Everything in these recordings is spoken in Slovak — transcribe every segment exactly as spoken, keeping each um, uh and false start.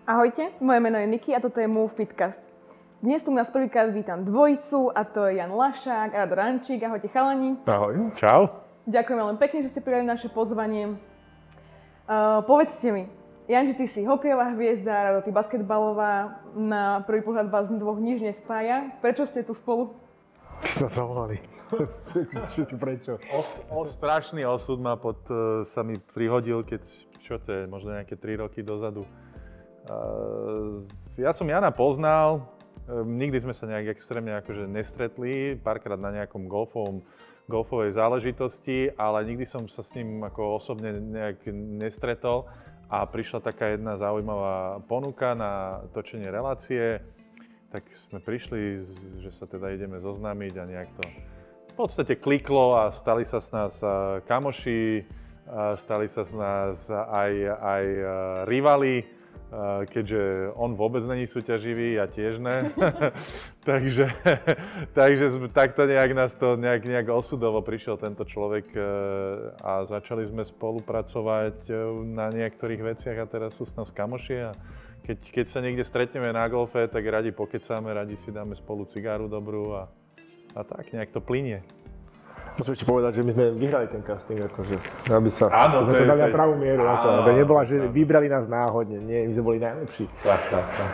Ahojte, moje meno je Niky a toto je môj Fitcast. Dnes tu nás prvýkrát vítam dvojicu a to je Jan Lašák a Rado Rančík. Ahojte chalani. Ahoj. Čau. Ďakujem veľmi pekne, že ste prijali naše pozvanie. Uh, povedzte mi, Janči, ty si hokejová hviezda, Rado, ty basketbalová. Na prvý pohľad vás dvoch nič nespája. Prečo ste tu spolu? Ty sa zavolali. Prečo? O, o strašný osud ma pod, uh, sa mi prihodil, keď, čo to je, možno nejaké tri roky dozadu. Uh, ja som Jana poznal, uh, nikdy sme sa nejak extrémne akože nestretli, párkrát na nejakom golfovom, golfovej záležitosti, ale nikdy som sa s ním ako osobne nejak nestretol a prišla taká jedna zaujímavá ponuka na točenie relácie, tak sme prišli, že sa teda ideme zoznámiť a nejak to v podstate kliklo a stali sa z nás kamoši, stali sa z nás aj, aj rivali, keďže on vôbec není súťaživý, ja tiež ne. takže takže sme, takto nejak nás to nejak, nejak osudovo prišiel tento človek a začali sme spolupracovať na niektorých veciach a teraz sú s nás kamoši a keď, keď sa niekde stretneme na golfe, tak radi pokecáme, radi si dáme spolu cigáru dobrú a A tak, nejak to plynie. Musím ešte povedať, že my sme vyhrali ten casting, akože, aby sa... Áno, sme to to dali je... na pravú mieru, áno, ako, to nebola, že áno. Vybrali nás náhodne, nie, my sme boli najlepší. Tak, tak, tak.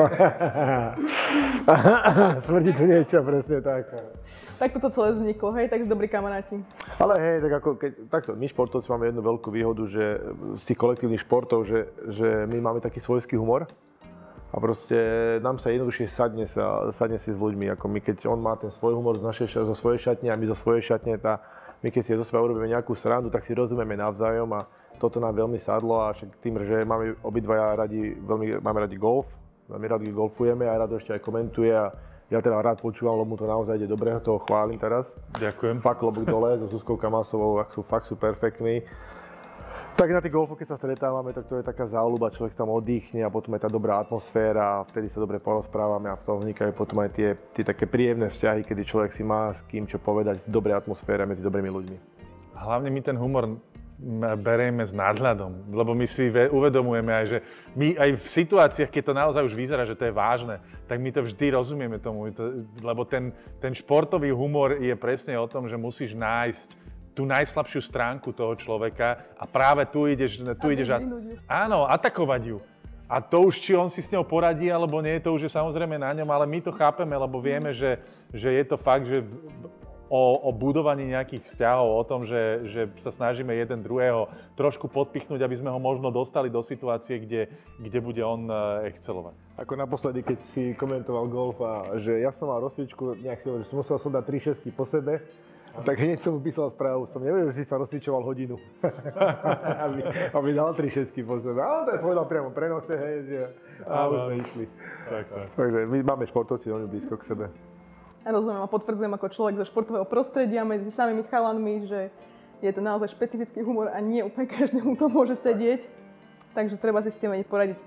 Smrdí tu niečo, presne tak. Tak toto celé vzniklo, hej, takže dobrí kamaráti. Ale hej, tak ako, keď, takto, my športovci máme jednu veľkú výhodu, že z tých kolektívnych športov, že, že my máme taký svojský humor. A proste nám sa jednoduchšie sadne, sa, sadne si s ľuďmi, ako my, keď on má ten svoj humor z našej, zo svojej šatne a my zo svojej šatne, tá, my keď si zo seba urobíme nejakú srandu, tak si rozumieme navzájom a toto nám veľmi sadlo a však tým, že máme obidvaja radi, veľmi máme radi golf, veľmi radi golfujeme a Rado ešte aj komentuje a ja teda rád počúvam, lebo mu to naozaj ide dobre, toho chválim teraz. Ďakujem. Fakt klobúk dole, so Zuzkou Kamasovou, sú, fakt sú perfektní. Tak na tých golfoch, keď sa stretávame, tak to je taká záľuba, človek sa tam oddychne a potom je tá dobrá atmosféra a vtedy sa dobre porozprávame a v tom vznikajú potom aj tie, tie také príjemné vzťahy, kedy človek si má s kým čo povedať v dobrej atmosfére medzi dobrými ľuďmi. Hlavne my ten humor berieme s nadhľadom, lebo my si uvedomujeme aj, že my aj v situáciách, keď to naozaj už vyzerá, že to je vážne, tak my to vždy rozumieme tomu, lebo ten, ten športový humor je presne o tom, že musíš nájsť tú najslabšiu stránku toho človeka a práve tu ideš, tu ideš a, áno, atakovať ju. A to už, či on si s ňou poradí, alebo nie, to už je samozrejme na ňom, ale my to chápeme, lebo vieme, že, že je to fakt, že o, o budovaní nejakých vzťahov, o tom, že, že sa snažíme jeden druhého trošku podpichnúť, aby sme ho možno dostali do situácie, kde, kde bude on excelovať. Ako naposledy, keď si komentoval golf a že ja som mal rozcvičku, nejak si hovoril, že som musel som dať tri šestky po sebe, tak hneď som mu písal správu, som nevedel, že si sa rozcvičoval hodinu, aby, aby dal tri šestky po sebe. Ale to je povedal priamo prenose, hej, že a už sme išli. Tak, tak. Takže my máme športovci veľmi blízko k sebe. Ja rozumiem a potvrdzujem ako človek zo športového prostredia medzi samými chalanmi, že je to naozaj špecifický humor a nie úplne každému to môže sedieť. Takže treba si s tým vedieť poradiť.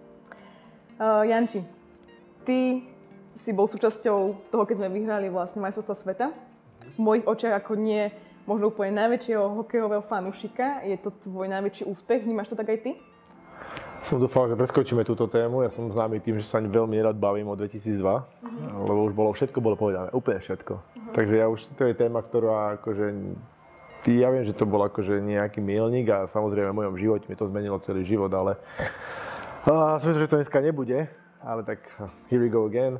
Uh, Janči, ty si bol súčasťou toho, keď sme vyhrali vlastne majstrovstvá sveta. V mojich očiach ako nie možno úplne najväčšieho hokejového fanúšika. Je to tvoj najväčší úspech? Vnímaš to tak aj ty? Som dúfal, že preskočíme túto tému. Ja som známy tým, že sa veľmi rád bavím od dvetisícdva, uh-huh. lebo už bolo všetko bolo povedané, úplne všetko. Uh-huh. Takže ja už, to je téma, ktorá akože, ja viem, že to bol akože nejaký milník a samozrejme v mojom živote mi to zmenilo celý život, ale uh, som myslel, že to dneska nebude, ale tak here we go again.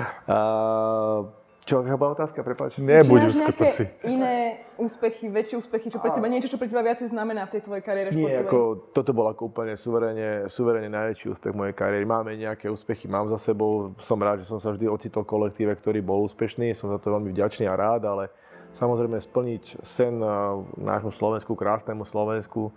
Uh, Čo, aká bola otázka, prepáč? Nebuď už nejaké si. iné úspechy, väčšie úspechy, čo pre teba, niečo, čo pre teba viac znamená v tej tvojej kariére športovej? Nie, ako, toto bol ako úplne suverene, suverene najväčší úspech mojej kariéry. Máme nejaké úspechy, mám za sebou, som rád, že som sa vždy ocitol v kolektíve, ktorý bol úspešný, som za to veľmi vďačný a rád, ale samozrejme splniť sen nášmu Slovensku, krásnemu Slovensku,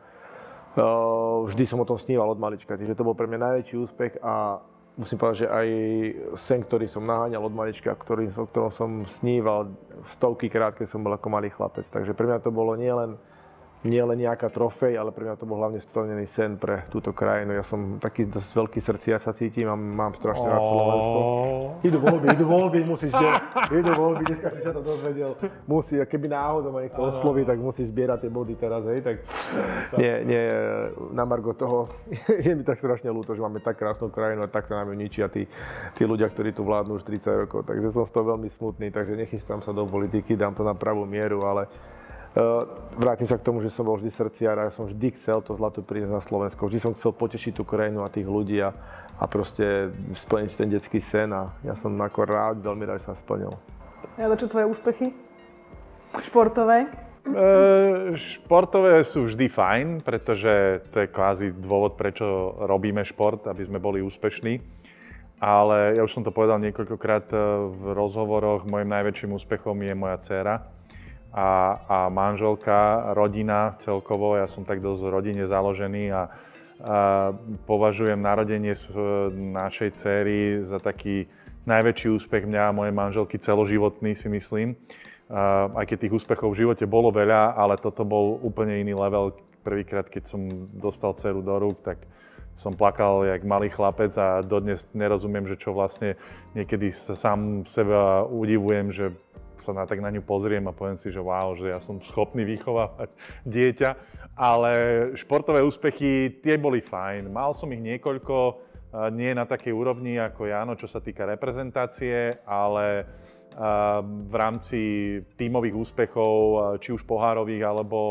vždy som o tom sníval od malička, čiže to bol pre mňa najväčší úspech a musím povedať, že aj sen, ktorý som naháňal od malička, ktorý, o ktorom som sníval stovky krát, keď som bol ako malý chlapec. Takže pre mňa to bolo nielen nie len nejaká trofej, ale pre mňa to bol hlavne splnený sen pre túto krajinu. Ja som taký dosť veľký srdciar sa cítim a mám strašne rád Slovensko. Idú voľby, idú voľby, musíš zbierať, idú voľby, dneska si sa to dozvedel. Musí, keby náhodou ma niekto osloví, tak musí zbierať tie body teraz, hej, tak nie, nie, na margo toho je mi tak strašne ľúto, že máme tak krásnu krajinu a tak sa nám ju ničia tí, tí ľudia, ktorí tu vládnu už tridsať rokov, takže som z toho veľmi smutný, takže nechystám sa do politiky, dám to na pravú mieru, ale Uh, vrátim sa k tomu, že som bol vždy srdciar a ja som vždy chcel to zlato priniesť na Slovensko. Vždy som chcel potešiť tú krajinu a tých ľudí a, a proste splniť ten detský sen a ja som ako rád, veľmi rád, že sa splnil. A čo tvoje úspechy? Športové? E, športové sú vždy fajn, pretože to je kvázi dôvod, prečo robíme šport, aby sme boli úspešní. Ale ja už som to povedal niekoľkokrát v rozhovoroch, môjim najväčším úspechom je moja dcéra. A, a manželka, rodina celkovo, ja som tak dosť rodine založený a, a považujem narodenie našej dcéry za taký najväčší úspech mňa a mojej manželky celoživotný, si myslím. A, aj keď tých úspechov v živote bolo veľa, ale toto bol úplne iný level. Prvýkrát, keď som dostal dceru do rúk, tak som plakal jak malý chlapec a dodnes nerozumiem, že čo vlastne niekedy sa sám seba udivujem, že sa na, tak na ňu pozriem a poviem si, že wow, že ja som schopný vychovávať dieťa, ale športové úspechy, tie boli fajn. Mal som ich niekoľko, nie na takej úrovni ako Jano, čo sa týka reprezentácie, ale v rámci tímových úspechov, či už pohárových, alebo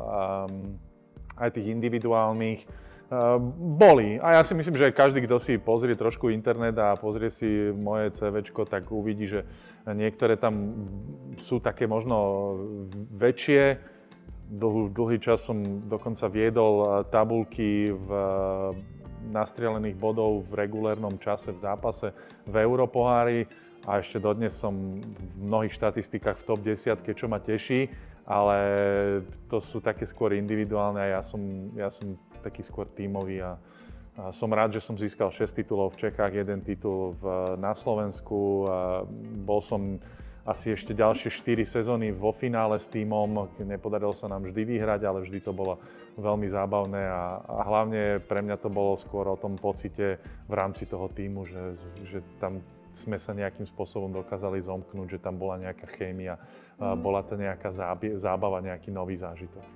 aj tých individuálnych, boli. A ja si myslím, že každý, kto si pozrie trošku internet a pozrie si moje CVčko, tak uvidí, že niektoré tam sú také možno väčšie. Dlhý, dlhý čas som dokonca viedol tabuľky v nastrelených bodov v regulérnom čase v zápase v Europohári a ešte dodnes som v mnohých štatistikách v top desiatke, čo ma teší, ale to sú také skôr individuálne a ja som, ja som taký skôr tímový a, a som rád, že som získal šesť titulov v Čechách, jeden titul v, na Slovensku. A bol som asi ešte ďalšie štyri sezóny vo finále s tímom. Nepodarilo sa nám vždy vyhrať, ale vždy to bolo veľmi zábavné a, a hlavne pre mňa to bolo skôr o tom pocite v rámci toho tímu, že, že tam sme sa nejakým spôsobom dokázali zomknúť, že tam bola nejaká chémia, mm. bola to nejaká zábava, nejaký nový zážitok.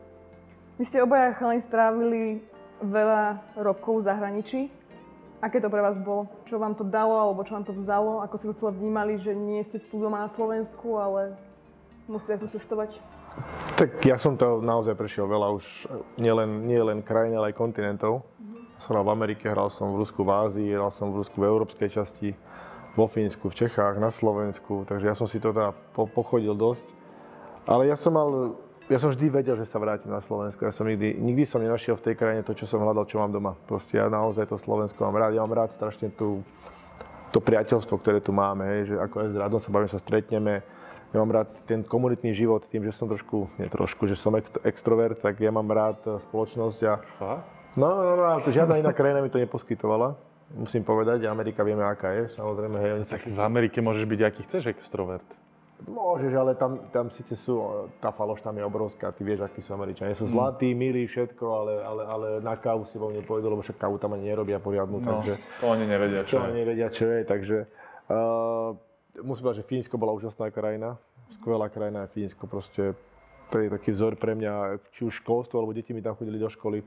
Vy ste obaja chalani strávili veľa rokov v zahraničí. Aké to pre vás bolo? Čo vám to dalo, alebo čo vám to vzalo? Ako si to celé vnímali, že nie ste tu doma na Slovensku, ale musíte tu cestovať? Tak ja som to naozaj prešiel veľa už, nielen nie len krajín, ale aj kontinentov. Mm-hmm. Som hral v Amerike, hral som v Rusku, v Ázii, hral som v Rusku v európskej časti, vo Fínsku, v Čechách, na Slovensku, takže ja som si to teda po, pochodil dosť. Ale ja som mal... Ja som vždy vedel, že sa vrátim na Slovensko. Ja som nikdy, nikdy som nenašiel v tej krajine to, čo som hľadal, čo mám doma. Proste ja naozaj to Slovensko mám rád. Ja mám rád strašne tú, to priateľstvo, ktoré tu máme, hej, že ako aj s Radom sa bavím, sa stretneme. Ja mám rád ten komunitný život s tým, že som trošku, nie trošku, že som extrovert, tak ja mám rád spoločnosť a... Aha. No, no, no, to žiadna iná krajina mi to neposkytovala. Musím povedať, Amerika vieme, aká je, samozrejme, hej. Oni tak v Amerike môžeš byť, aký chceš extrovert. Môžeš, ale tam, tam síce sú, tá faloš tam je obrovská, ty vieš, akí sú Američania. Sú zlatí, milí, všetko, ale, ale, ale na kávu si vo mne pôjdu, lebo však kávu tam ani nerobia poriadnu, no, takže... to oni nevedia, čo to je. oni nevedia, čo je, takže... Uh, musím povedať, že Fínsko bola úžasná krajina, skvelá krajina je Fínsko, proste to je taký vzor pre mňa, či už školstvo, alebo deti mi tam chodili do školy,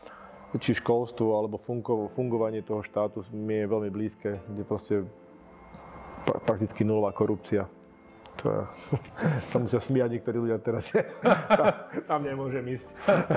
či školstvo, alebo fungo, fungovanie toho štátu mi je veľmi blízke, kde proste prakticky nulová korupcia. To je, sa musia smiať niektorí ľudia teraz, tam, tam nemôžem ísť.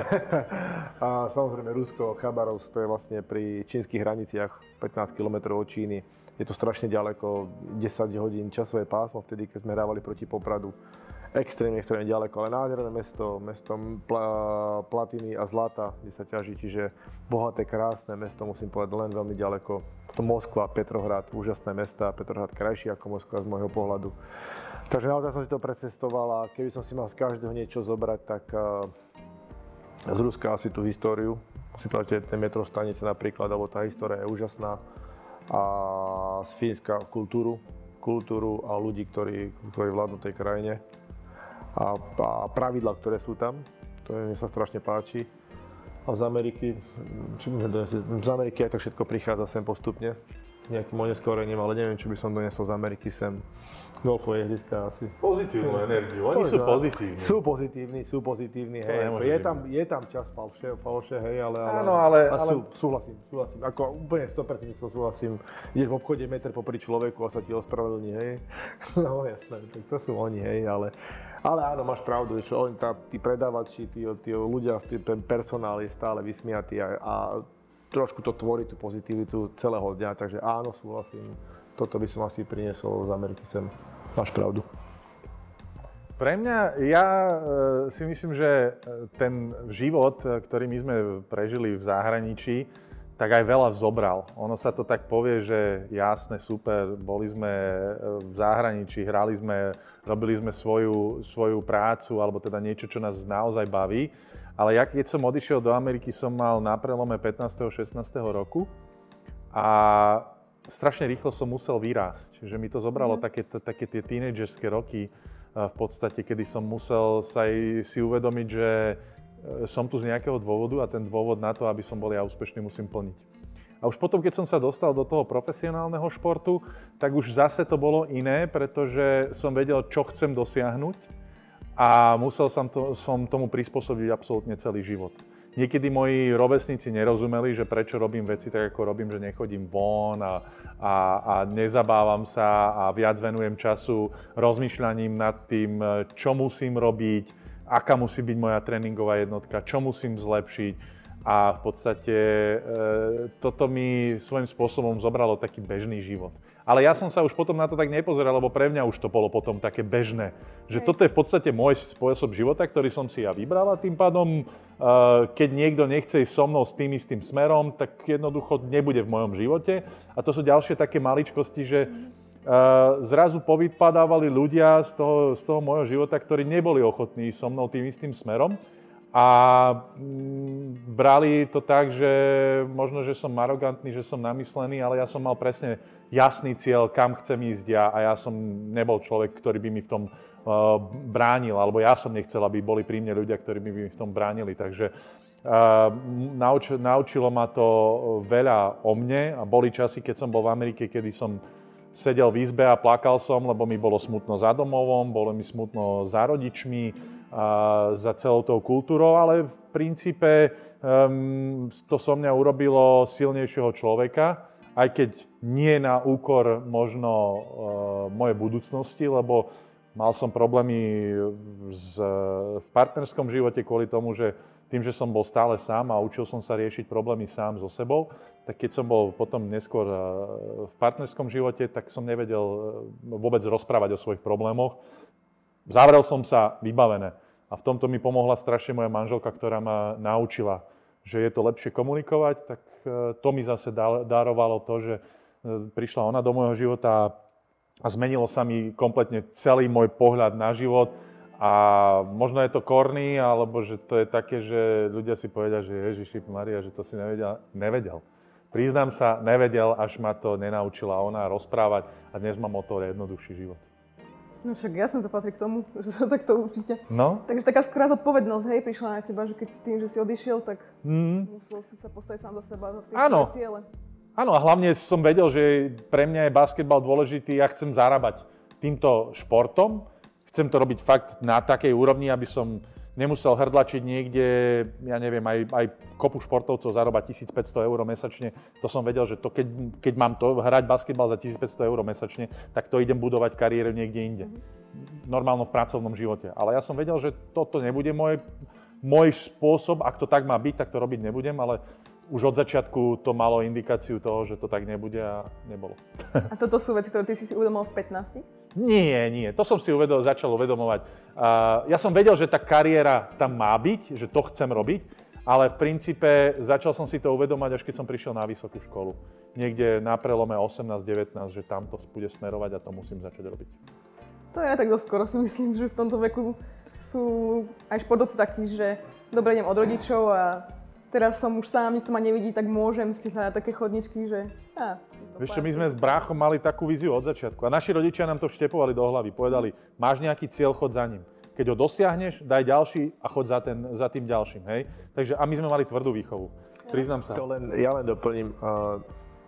A samozrejme Rusko, Chabarovsk, to je vlastne pri čínskych hraniciach, pätnásť kilometrov od Číny. Je to strašne ďaleko, desať hodín časové pásmo, vtedy keď sme hrávali proti Popradu. Extrémne, extrémne ďaleko, ale nádherné mesto, mesto pla, platiny a zlata, kde sa ťaží, čiže bohaté, krásne mesto, musím povedať, len veľmi ďaleko. To Moskva, Petrohrad, úžasné mesta, Petrohrad krajší ako Moskva z môjho pohľadu. Takže naozaj som si to precestoval a keby som si mal z každého niečo zobrať, tak uh, z Ruska asi tú históriu. Musím povedať, že tie metrostanice napríklad, alebo tá história je úžasná. A z Fínska kultúru, kultúru a ľudí, ktorí, ktorí vládnu tej krajine. A, a pravidlá, ktoré sú tam. To je, mne sa strašne páči. A z Ameriky, či by sme donesli, z Ameriky aj to všetko prichádza sem postupne. Nejakým oneskorením, ale neviem, čo by som donesol z Ameriky sem. Golfové ihriska asi. Pozitívnu energiu, oni sú pozitívni. Sú pozitívni, sú pozitívni, hej. Je tam, je tam čas falše, falše, hej, ale, ale, Áno, ale, ale, ale... Sú, súhlasím, súhlasím. Ako úplne sto percent súhlasím. Ideš v obchode meter popri človeku a sa ti ospravedlní, hej. No jasné, tak to sú oni, hej, ale... Ale áno, máš pravdu, že oni, tá, tí predávači, tí, tí ľudia, ten personál je stále vysmiatý a, a trošku to tvorí tú pozitivitu celého dňa, takže áno, súhlasím. Toto by som asi priniesol z Ameriky sem. Máš pravdu. Pre mňa, ja si myslím, že ten život, ktorý my sme prežili v zahraničí, tak aj veľa vzobral. Ono sa to tak povie, že jasné, super, boli sme v zahraničí, hrali sme, robili sme svoju, svoju prácu, alebo teda niečo, čo nás naozaj baví. Ale ja, keď som odišiel do Ameriky, som mal na prelome pätnásteho šestnásteho roku a strašne rýchlo som musel vyrásť. Že mi to zobralo mm. také, také tie tínedžerské roky v podstate, kedy som musel sa aj si uvedomiť, že som tu z nejakého dôvodu a ten dôvod na to, aby som bol ja úspešný, musím plniť. A už potom, keď som sa dostal do toho profesionálneho športu, tak už zase to bolo iné, pretože som vedel, čo chcem dosiahnuť a musel som, to, som tomu prispôsobiť absolútne celý život. Niekedy moji rovesníci nerozumeli, že prečo robím veci tak, ako robím, že nechodím von a, a, a nezabávam sa a viac venujem času rozmýšľaním nad tým, čo musím robiť, aká musí byť moja tréningová jednotka, čo musím zlepšiť. A v podstate e, toto mi svojím spôsobom zobralo taký bežný život. Ale ja som sa už potom na to tak nepozeral, lebo pre mňa už to bolo potom také bežné. Že toto je v podstate môj spôsob života, ktorý som si ja vybral a tým pádom, e, keď niekto nechce ísť so mnou s tým istým smerom, tak jednoducho nebude v mojom živote. A to sú ďalšie také maličkosti, že Uh, zrazu povypadávali ľudia z toho, z toho môjho života, ktorí neboli ochotní so mnou tým istým smerom a mm, brali to tak, že možno, že som arogantný, že som namyslený, ale ja som mal presne jasný cieľ, kam chcem ísť ja a ja som nebol človek, ktorý by mi v tom uh, bránil, alebo ja som nechcel, aby boli pri mne ľudia, ktorí by mi v tom bránili. Takže uh, nauč, naučilo ma to veľa o mne a boli časy, keď som bol v Amerike, kedy som sedel v izbe a plakal som, lebo mi bolo smutno za domovom, bolo mi smutno za rodičmi, a za celou tou kultúrou, ale v princípe um, to so mňa urobilo silnejšieho človeka, aj keď nie na úkor možno uh, mojej budúcnosti, lebo mal som problémy z, v partnerskom živote kvôli tomu, že tým, že som bol stále sám a učil som sa riešiť problémy sám so sebou, tak keď som bol potom neskôr v partnerskom živote, tak som nevedel vôbec rozprávať o svojich problémoch. Zavrel som sa, vybavené. A v tomto mi pomohla strašne moja manželka, ktorá ma naučila, že je to lepšie komunikovať, tak to mi zase darovalo to, že prišla ona do môjho života a zmenilo sa mi kompletne celý môj pohľad na život. A možno je to korný, alebo že to je také, že ľudia si povedia, že Ježiši Maria, že to si nevedel. Nevedel. Priznám sa, nevedel, až ma to nenaučila ona rozprávať a dnes mám o to jednoduchší život. No však jasne to patrí k tomu, že sa takto určite. No. Takže taká skôr zodpovednosť, hej, prišla na teba, že keď tým, že si odišiel, tak mm. musel si sa postaviť sám do seba za tie ciele. Áno, a hlavne som vedel, že pre mňa je basketbal dôležitý, ja chcem zarábať týmto športom. Chcem to robiť fakt na takej úrovni, aby som nemusel hrdlačiť niekde, ja neviem, aj, aj kopu športovcov zarábať tisícpäťsto eur mesačne. To som vedel, že to, keď, keď mám to hrať basketbal za tisícpäťsto eur mesačne, tak to idem budovať kariéru niekde inde. Normálno v pracovnom živote. Ale ja som vedel, že toto nebude môj, môj spôsob, ak to tak má byť, tak to robiť nebudem, ale už od začiatku to malo indikáciu toho, že to tak nebude a nebolo. A toto sú veci, ktoré ty si si uvedomil v pätnástich? Nie, nie. To som si uvedol, začal uvedomovať. Uh, ja som vedel, že tá kariéra tam má byť, že to chcem robiť, ale v princípe začal som si to uvedomať, až keď som prišiel na vysokú školu. Niekde na prelome osemnásť devätnásť, že tam to bude smerovať a to musím začať robiť. To je tak dosť skoro, si myslím, že v tomto veku sú aj športovci takí, že dobre, idem od rodičov a teraz som už sám, nikto ma nevidí, tak môžem si hľadať také chodničky, že... Á, Vieš čo, my sme s bráchom mali takú víziu od začiatku a naši rodičia nám to vštepovali do hlavy. Povedali, máš nejaký cieľ, chod za ním. Keď ho dosiahneš, daj ďalší a choď za, ten, za tým ďalším, hej. Takže a my sme mali tvrdú výchovu, priznám sa. To len, ja len doplním. Uh,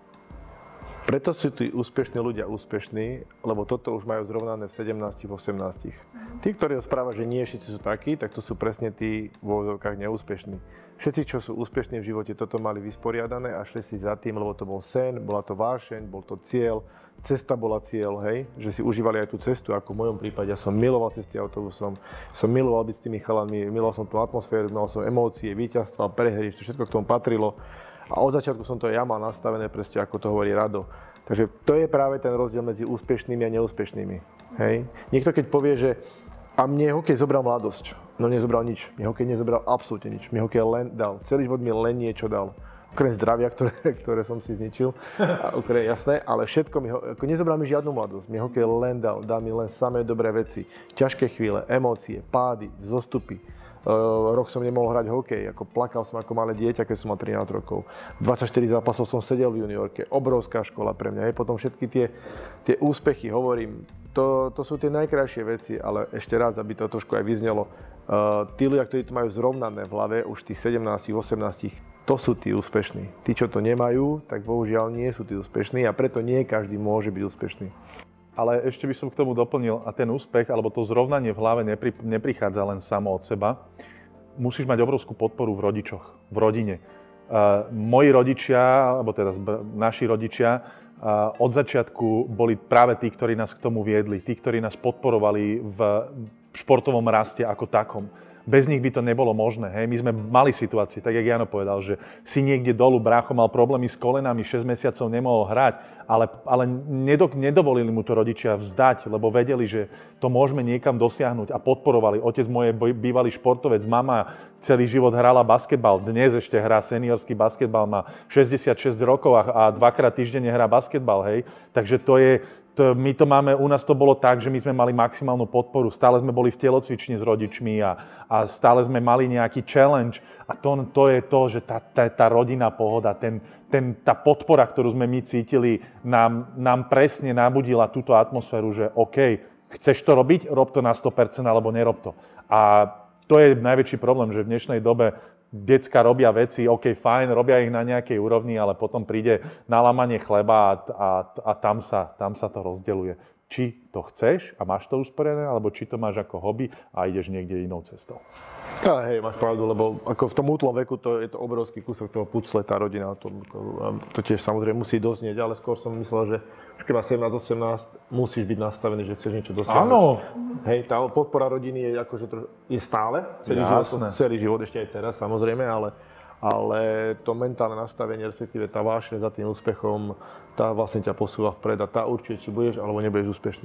preto sú tí úspešní ľudia úspešní, lebo toto už majú zrovnané v sedemnástich, v osemnástich. Tí, ktorí rozprávajú, že nie všetci sú takí, tak to sú presne tí vo úvodzovkách neúspešní. Všetci, čo sú úspešní v živote, toto mali vysporiadané a šli si za tým, lebo to bol sen, bola to vášeň, bol to cieľ, cesta bola cieľ, hej, že si užívali aj tú cestu, ako v mojom prípade. Ja som miloval cesty autobusom, som miloval byť s tými chalami, miloval som tú atmosféru, miloval som emócie, víťazstva, prehry, to všetko k tomu patrilo. A od začiatku som to ja mal nastavené, presne ako to hovorí Rado. Takže to je práve ten rozdiel medzi úspešnými a neúspešnými. Hej. Niekto keď povie, že a mne hokej zobral mladosť, no nezobral nič. Mne hokej nezobral absolútne nič. Mne hokej len dal. Celý život mi len niečo dal. Okrem zdravia, ktoré, ktoré som si zničil, a okrem, jasné, ale všetko mi, ako nezobral mi žiadnu mladosť. Mne hokej len dal, dal mi len samé dobré veci. Ťažké chvíle, emócie, pády, zostupy. Uh, rok som nemohol hrať hokej, ako plakal som ako malé dieťa, keď som mal trinásť rokov. dvadsaťštyri zápasov som sedel v juniorke, obrovská škola pre mňa. Je potom všetky tie, tie úspechy, hovorím, to, to sú tie najkrajšie veci, ale ešte raz, aby to trošku aj vyznelo. Uh, tí ľudia, ktorí to majú zrovnané v hlave, už tých sedemnástich, osemnástich, to sú tí úspešní. Tí, čo to nemajú, tak bohužiaľ nie sú tí úspešní a preto nie každý môže byť úspešný. Ale ešte by som k tomu doplnil, a ten úspech, alebo to zrovnanie v hlave nepri, neprichádza len samo od seba. Musíš mať obrovskú podporu v rodičoch, v rodine. Uh, moji rodičia, alebo teda naši rodičia, uh, od začiatku boli práve tí, ktorí nás k tomu viedli, tí, ktorí nás podporovali v športovom raste ako takom. Bez nich by to nebolo možné. Hej. My sme mali situácie, tak jak Jano povedal, že si niekde dolu, brácho mal problémy s kolenami, šesť mesiacov nemohol hrať, ale, ale nedo, nedovolili mu to rodičia vzdať, lebo vedeli, že to môžeme niekam dosiahnuť a podporovali. Otec môj bývalý športovec, mama celý život hrala basketbal, dnes ešte hrá seniorský basketbal, má šesťdesiatšesť rokov a, a dvakrát týždenne hrá basketbal. Hej. Takže to je... To, my to máme, u nás to bolo tak, že my sme mali maximálnu podporu, stále sme boli v telocvični s rodičmi a, a stále sme mali nejaký challenge a to, to je to, že tá, tá, tá rodinná pohoda, ten, ten, tá podpora, ktorú sme my cítili, nám, nám presne nabudila túto atmosféru, že OK, chceš to robiť, rob to na sto percent alebo nerob to. A to je najväčší problém, že v dnešnej dobe decka robia veci, OK, fajn, robia ich na nejakej úrovni, ale potom príde nalámanie chleba a, a, a tam, sa, tam sa to rozdeľuje. Či to chceš a máš to usporiadané, alebo či to máš ako hobby a ideš niekde inou cestou. Ale hej, máš pravdu, lebo ako v tom útlom veku to je to obrovský kúsok toho pucle, tá rodina, to, to, to tiež samozrejme musí doznieť, ale skôr som myslel, že už keď máš sedemnásť osemnásť, musíš byť nastavený, že chceš niečo dosiahnuť. Áno. Hej, tá podpora rodiny je akože troš, je stále, celý život, celý život, ešte aj teraz samozrejme, ale, ale to mentálne nastavenie, respektíve tá vášeň za tým úspechom, tá vlastne ťa posúva vpred a tá určite, či budeš alebo nebudeš úspešný.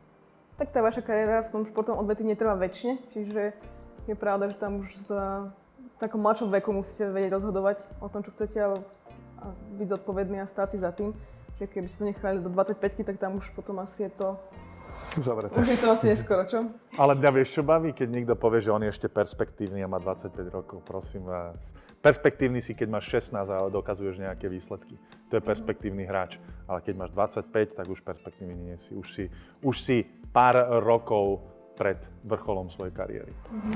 Tak tá vaša kariéra v tom športovom odvetví netrvá väčšine, čiže je pravda, že tam už za takom mladšom veku musíte vedieť rozhodovať o tom, čo chcete a, a byť zodpovedný a stáť si za tým. Že keby ste to nechali do dvadsaťpäťky, tak tam už potom asi je to... Zavreté. Už je to asi neskoro, čo? Ale mňa vieš, čo baví, keď niekto povie, že on je ešte perspektívny a má dvadsaťpäť rokov, prosím vás. Perspektívny si, keď máš šestnásť a dokazuješ nejaké výsledky. To je perspektívny hráč. Ale keď máš dvadsaťpäť, tak už perspektívny nie si. Už si, už si pár rokov pred vrcholom svojej kariéry.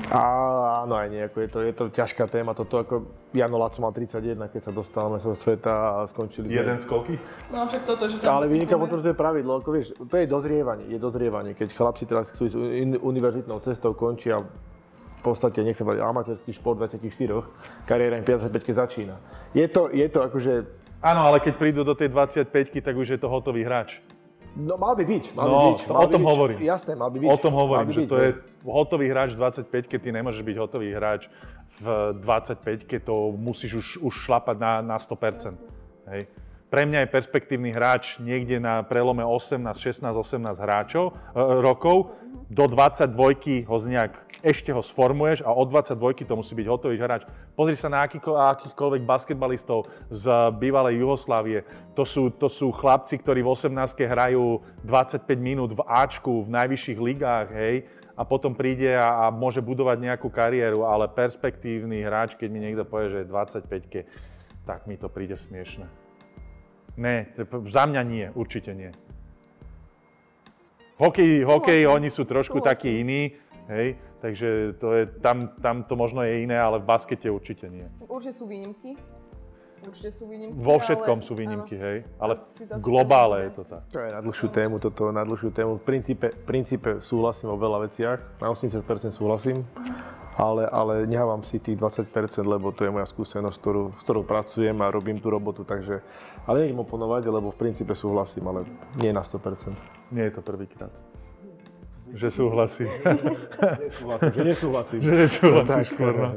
Á, áno, aj nejako, je to, je to ťažká téma, toto ako Jano Laco mal tridsaťjeden, keď sa dostal na majstrovstvá sveta a skončili sme... Jeden z koľkých? No však toto, že tam... Ale vyniká potvrdzuje pravidlo, ako vieš, to je dozrievanie, je dozrievanie, keď chlapci teraz chcú ísť univerzitnou cestou, končia v podstate, nechcem povedať, amatérsky šport dvadsaťštyri, kariéra im päťdesiatpäťke začína. Je to, je to akože... Áno, ale keď prídu do tej dvadsaťpäťky, tak už je to hotový hráč. No mal by byť, mal no, by byť. Mal o tom by byť. hovorím. Jasné, mal by byť. O tom hovorím, že byť, to je hotový hráč v dvadsaťpäťke, ty nemôžeš byť hotový hráč v dvadsaťpäťke, to musíš už, už šlapať na, na sto percent. Hej. Pre mňa je perspektívny hráč niekde na prelome osemnásť, šestnásť, osemnásť hráčov, e, rokov. Do dvadsaťdvojky ho nejak ešte ho sformuješ a od dvadsaťdvojky to musí byť hotový hráč. Pozri sa na akýko, akýchkoľvek basketbalistov z bývalej Juhoslávie. To sú, to sú chlapci, ktorí v osemnástke hrajú dvadsaťpäť minút v Ačku, v najvyšších ligách, hej. A potom príde a, a môže budovať nejakú kariéru, ale perspektívny hráč, keď mi niekto povie, že je dvadsaťpäťke, tak mi to príde smiešne. Ne, za mňa nie, určite nie. V hokeji, hokeji oni sú trošku takí iní. hej, takže to je, tam, tam to možno je iné, ale v baskete určite nie. Určite sú výnimky. Určite sú výnimky. Vo všetkom ale, sú výnimky, áno. hej, ale Asi v globále je to tak. To je na dlhšiu tému, toto na dlhšiu tému. V princípe, v princípe súhlasím o veľa veciach, na osemdesiat percent súhlasím, ale, ale nehávam si tých dvadsať percent, lebo to je moja skúsenosť, ktorú, s ktorou pracujem a robím tú robotu, takže, ale nejdem oponovať, lebo v princípe súhlasím, ale nie na sto percent. Nie je to prvýkrát. Že súhlasí. Nesúhlasím, že nesúhlasím. Že nesúhlasíš skôr, no.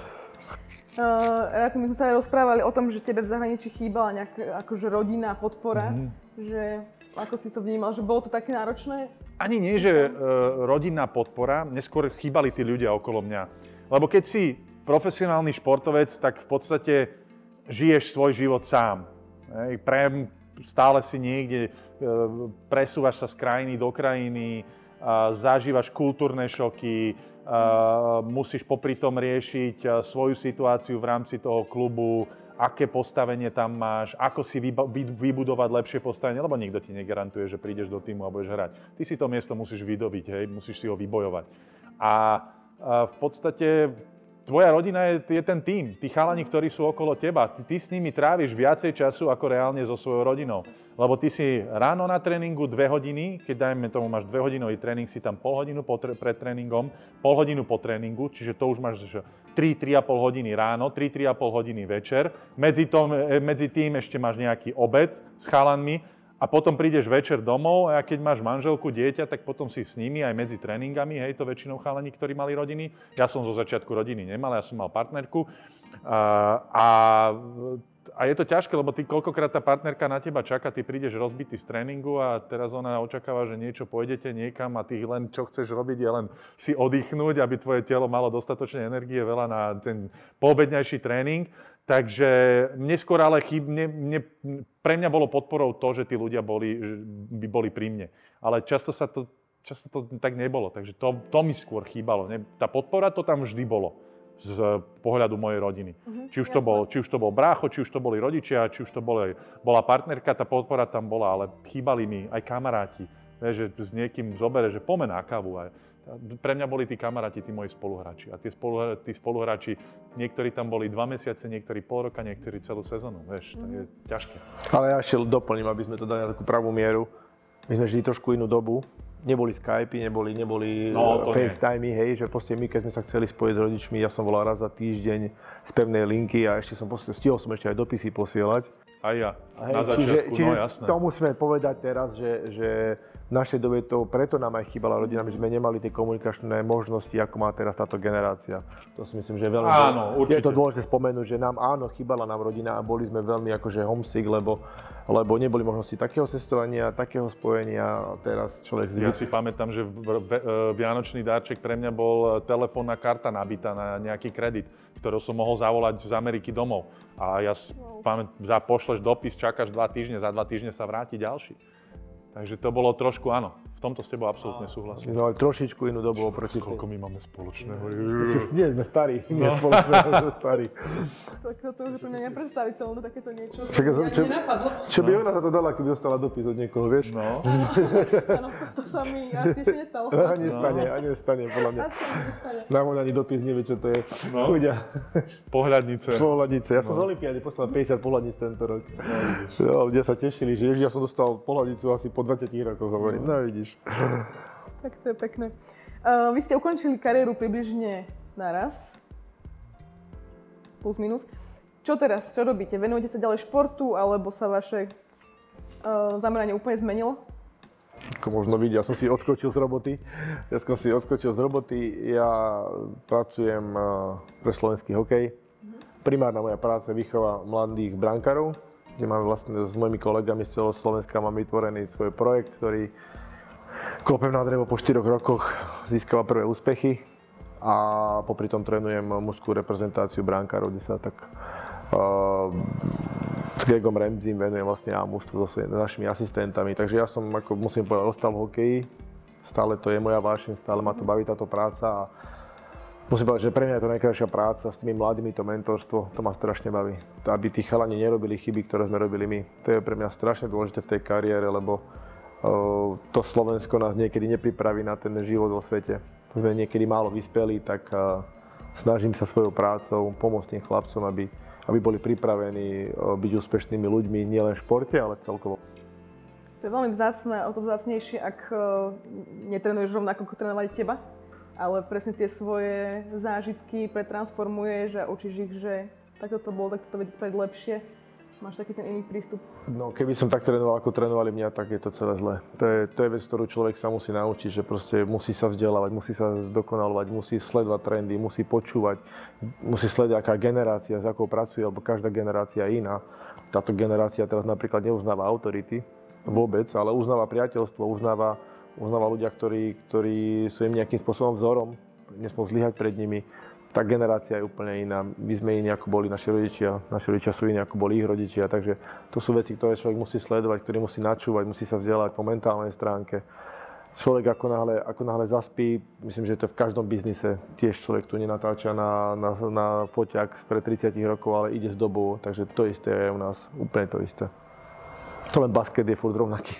Uh, Radko, my sme sa aj rozprávali o tom, že tebe v zahraničí chýbala nejaká akože rodinná podpora, mm. že ako si to vnímal, že bolo to také náročné? Ani nie, že uh, rodinná podpora, neskôr chýbali tí ľudia okolo mňa. Lebo keď si profesionálny športovec, tak v podstate žiješ svoj život sám. Hej, pre, stále si niekde, uh, presúvaš sa z krajiny do krajiny, uh, zažívaš kultúrne šoky, Uh, musíš popri tom riešiť uh, svoju situáciu v rámci toho klubu, aké postavenie tam máš, ako si vyba- vy- vybudovať lepšie postavenie, lebo nikto ti negarantuje, že prídeš do týmu a budeš hrať. Ty si to miesto musíš vydobiť, hej, musíš si ho vybojovať. A uh, v podstate tvoja rodina je, je ten tím, tí chalani, ktorí sú okolo teba. Ty, ty s nimi tráviš viacej času ako reálne so svojou rodinou. Lebo ty si ráno na tréningu dve hodiny, keď dajme tomu máš dvehodinový tréning, si tam pol hodinu tre- pred tréningom, pol hodinu po tréningu, čiže to už máš tri, tri a pol hodiny ráno, tri, tri a pol hodiny večer. Medzi, tom, medzi tým ešte máš nejaký obed s chalanmi a potom prídeš večer domov a keď máš manželku, dieťa, tak potom si s nimi aj medzi tréningami, hej, to väčšinou chalani, ktorí mali rodiny. Ja som zo začiatku rodiny nemal, ja som mal partnerku. A, a A je to ťažké, lebo ty koľkokrát tá partnerka na teba čaká, ty prídeš rozbitý z tréningu a teraz ona očakáva, že niečo pôjdete niekam a ty len čo chceš robiť je len si oddychnúť, aby tvoje telo malo dostatočne energie veľa na ten poobedňajší tréning. Takže mne skôr ale chýb, mne, mne, pre mňa bolo podporou to, že tí ľudia boli, by boli pri mne. Ale často sa to, často to tak nebolo, takže to, to mi skôr chýbalo. Tá podpora to tam vždy bolo. Z pohľadu mojej rodiny. Uh-huh, či, už to bol, či už to bol brácho, či už to boli rodičia, či už to boli, bola partnerka, tá podpora tam bola, ale chýbali mi aj kamaráti. Vieš, že s niekým zobere, že poďme na kávu. Aj. Pre mňa boli tí kamaráti, tí moji spoluhráči. A tí, spolu, tí spoluhráči, niektorí tam boli dva mesiace, niektorí pol roka, niektorí celú sezónu. Vieš, uh-huh. To je ťažké. Ale ja ešte doplním, aby sme to dali na takú pravú mieru. My sme žili trošku inú dobu. Neboli Skypey, neboli, neboli no, FaceTimey, hej, že proste my, keď sme sa chceli spojiť s rodičmi, ja som volal raz za týždeň z pevnej linky a ešte som proste, stihol som ešte aj dopisy posielať. Aj ja, hej, na začiatku, čiže, no čiže jasné. To musíme povedať teraz, že, že v našej dobe to preto nám aj chýbala rodina, my sme nemali tie komunikačné možnosti, ako má teraz táto generácia. To si myslím, že je veľmi... Áno, určite. Je to dôležité spomenúť, že nám áno, chýbala nám rodina a boli sme veľmi akože homesick, lebo lebo neboli možnosti takého cestovania, takého spojenia a teraz človek zvyk. Ja si pamätám, že v, v, vianočný darček pre mňa bol telefónna karta nabitá na nejaký kredit, ktorú som mohol zavolať z Ameriky domov. A ja pamätám, za pošleš dopis, čakáš dva týždne, za dva týždne sa vráti ďalší. Takže to bolo trošku, áno, v tomto s tebou absolútne súhlasím. No ale trošičku inú dobu oproti. Koľko my máme spoločného? Nie, sme starí, nie spoločného, sme starí. Tak toto už je pre mňa nepredstaviteľné, takéto niečo. Však, ja čo, nenapadlo. Čo by ona za to dala, keby dostala dopis od niekoho, vieš? No. Áno, to sa mi asi ešte nestalo. A nestane, a nestane, podľa mňa. Asi nestane. Nám on ani dopis nevie, čo to je. No. Chudia. Pohľadnice. Pohľadnice. Ja som No. z Olympiády poslal päťdesiat pohľadníc tento rok. No, ľudia sa tešili, že ježiš, ja som dostal pohľadnicu asi po dvadsiatich rokoch, hovorím. No, vidíš. Tak to je pekné. Uh, vy ste ukončili kariéru približne naraz. Plus minus. Čo teraz? Čo robíte? Venujete sa ďalej športu, alebo sa vaše uh, zameranie úplne zmenilo? Ako možno vidieť, ja som si odskočil z roboty. Ja som si odskočil z roboty. Ja pracujem uh, pre slovenský hokej. Primárna moja práca je výchova mladých brankárov, kde máme vlastne s mojimi kolegami z celého Slovenska máme vytvorený svoj projekt, ktorý klopem na drevo po štyroch rokoch získava prvé úspechy a popri tom trénujem mužskú reprezentáciu brankárov, kde sa tak uh, s Gregom Remzim venujem vlastne a mužstvu so svojimi našimi asistentami. Takže ja som, ako musím povedať, ostal v hokeji. Stále to je moja vášeň, stále ma to baví táto práca a musím povedať, že pre mňa je to najkrajšia práca s tými mladými, to mentorstvo, to ma strašne baví. Aby tí chalani nerobili chyby, ktoré sme robili my. To je pre mňa strašne dôležité v tej kariére, lebo uh, to Slovensko nás niekedy nepripraví na ten život vo svete. sme niekedy málo vyspeli, tak snažím sa svojou prácou pomôcť tým chlapcom, aby, aby boli pripravení byť úspešnými ľuďmi nielen v športe, ale celkovo. To je veľmi vzácne, o to vzácnejšie, ak netrenuješ rovnako, ako trénovali teba, ale presne tie svoje zážitky pretransformuješ a učíš ich, že takto to bolo, takto to vedieť spraviť lepšie. Máš taký ten iný prístup? No, keby som tak trénoval, ako trénovali mňa, tak je to celé zlé. To je, to je vec, ktorú človek sa musí naučiť, že proste musí sa vzdelávať, musí sa zdokonalovať, musí sledovať trendy, musí počúvať, musí sledovať, aká generácia, s akou pracuje, alebo každá generácia je iná. Táto generácia teraz napríklad neuznáva autority vôbec, ale uznáva priateľstvo, uznáva, uznáva ľudia, ktorí, ktorí sú im nejakým spôsobom vzorom, nesmú zlyhať pred nimi. Tá generácia je úplne iná. My sme iní, ako boli naši rodičia. Naši rodičia sú iní, ako boli ich rodičia. Takže to sú veci, ktoré človek musí sledovať, ktoré musí načúvať, musí sa vzdelať po mentálnej stránke. Človek ako náhle, ako náhle zaspí, myslím, že to v každom biznise. Tiež človek tu nenatáča na, na, na foťák spred tridsať rokov, ale ide s dobou. Takže to isté je u nás. Úplne to isté. To len basket je furt rovnaký.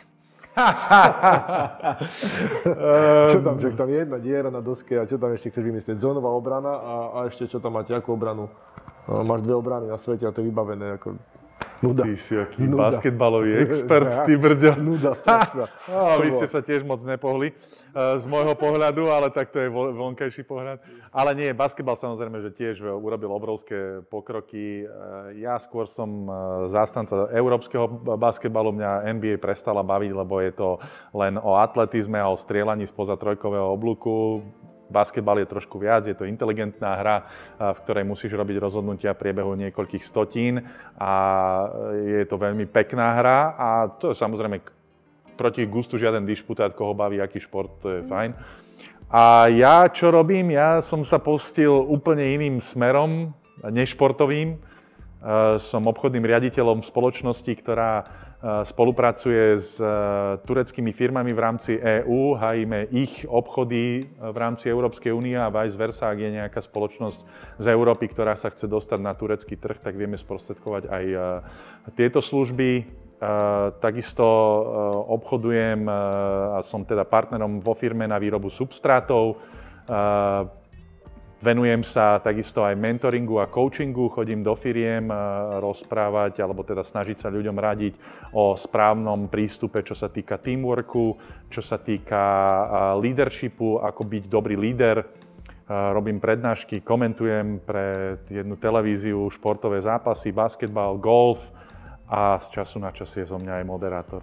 Čo tam, že tam je jedna diera na doske a čo tam ešte chceš vymyslieť? Zónová obrana a, a ešte čo tam máte, akú obranu? No, máš dve obrany na svete a to je vybavené ako nuda. Ty si aký nuda. Basketbalový expert, ty brďo. Nuda strašná. No, vy ste sa tiež moc nepohli z môjho pohľadu, ale tak to je vonkajší pohľad. Ale nie, basketbal samozrejme, že tiež urobil obrovské pokroky. Ja skôr som zástanca európskeho basketbalu, mňa en bí ej prestala baviť, lebo je to len o atletizme a o strieľaní spoza trojkového oblúku. Basketbal je trošku viac, je to inteligentná hra, v ktorej musíš robiť rozhodnutia v priebehu niekoľkých stotín a je to veľmi pekná hra a to je samozrejme proti gustu žiaden dišputát, koho baví aký šport, to je fajn. A ja čo robím? Ja som sa pustil úplne iným smerom, nešportovým. Som obchodným riaditeľom spoločnosti, ktorá spolupracuje s tureckými firmami v rámci EÚ, hajíme ich obchody v rámci Európskej únie a vice versa, ak je nejaká spoločnosť z Európy, ktorá sa chce dostať na turecký trh, tak vieme sprostredkovať aj tieto služby. Takisto obchodujem a som teda partnerom vo firme na výrobu substrátov. Venujem sa takisto aj mentoringu a coachingu, chodím do firiem rozprávať, alebo teda snažiť sa ľuďom radiť o správnom prístupe, čo sa týka teamworku, čo sa týka leadershipu, ako byť dobrý líder. Robím prednášky, komentujem pre jednu televíziu športové zápasy, basketbal, golf a z času na čas je zo mňa aj moderátor.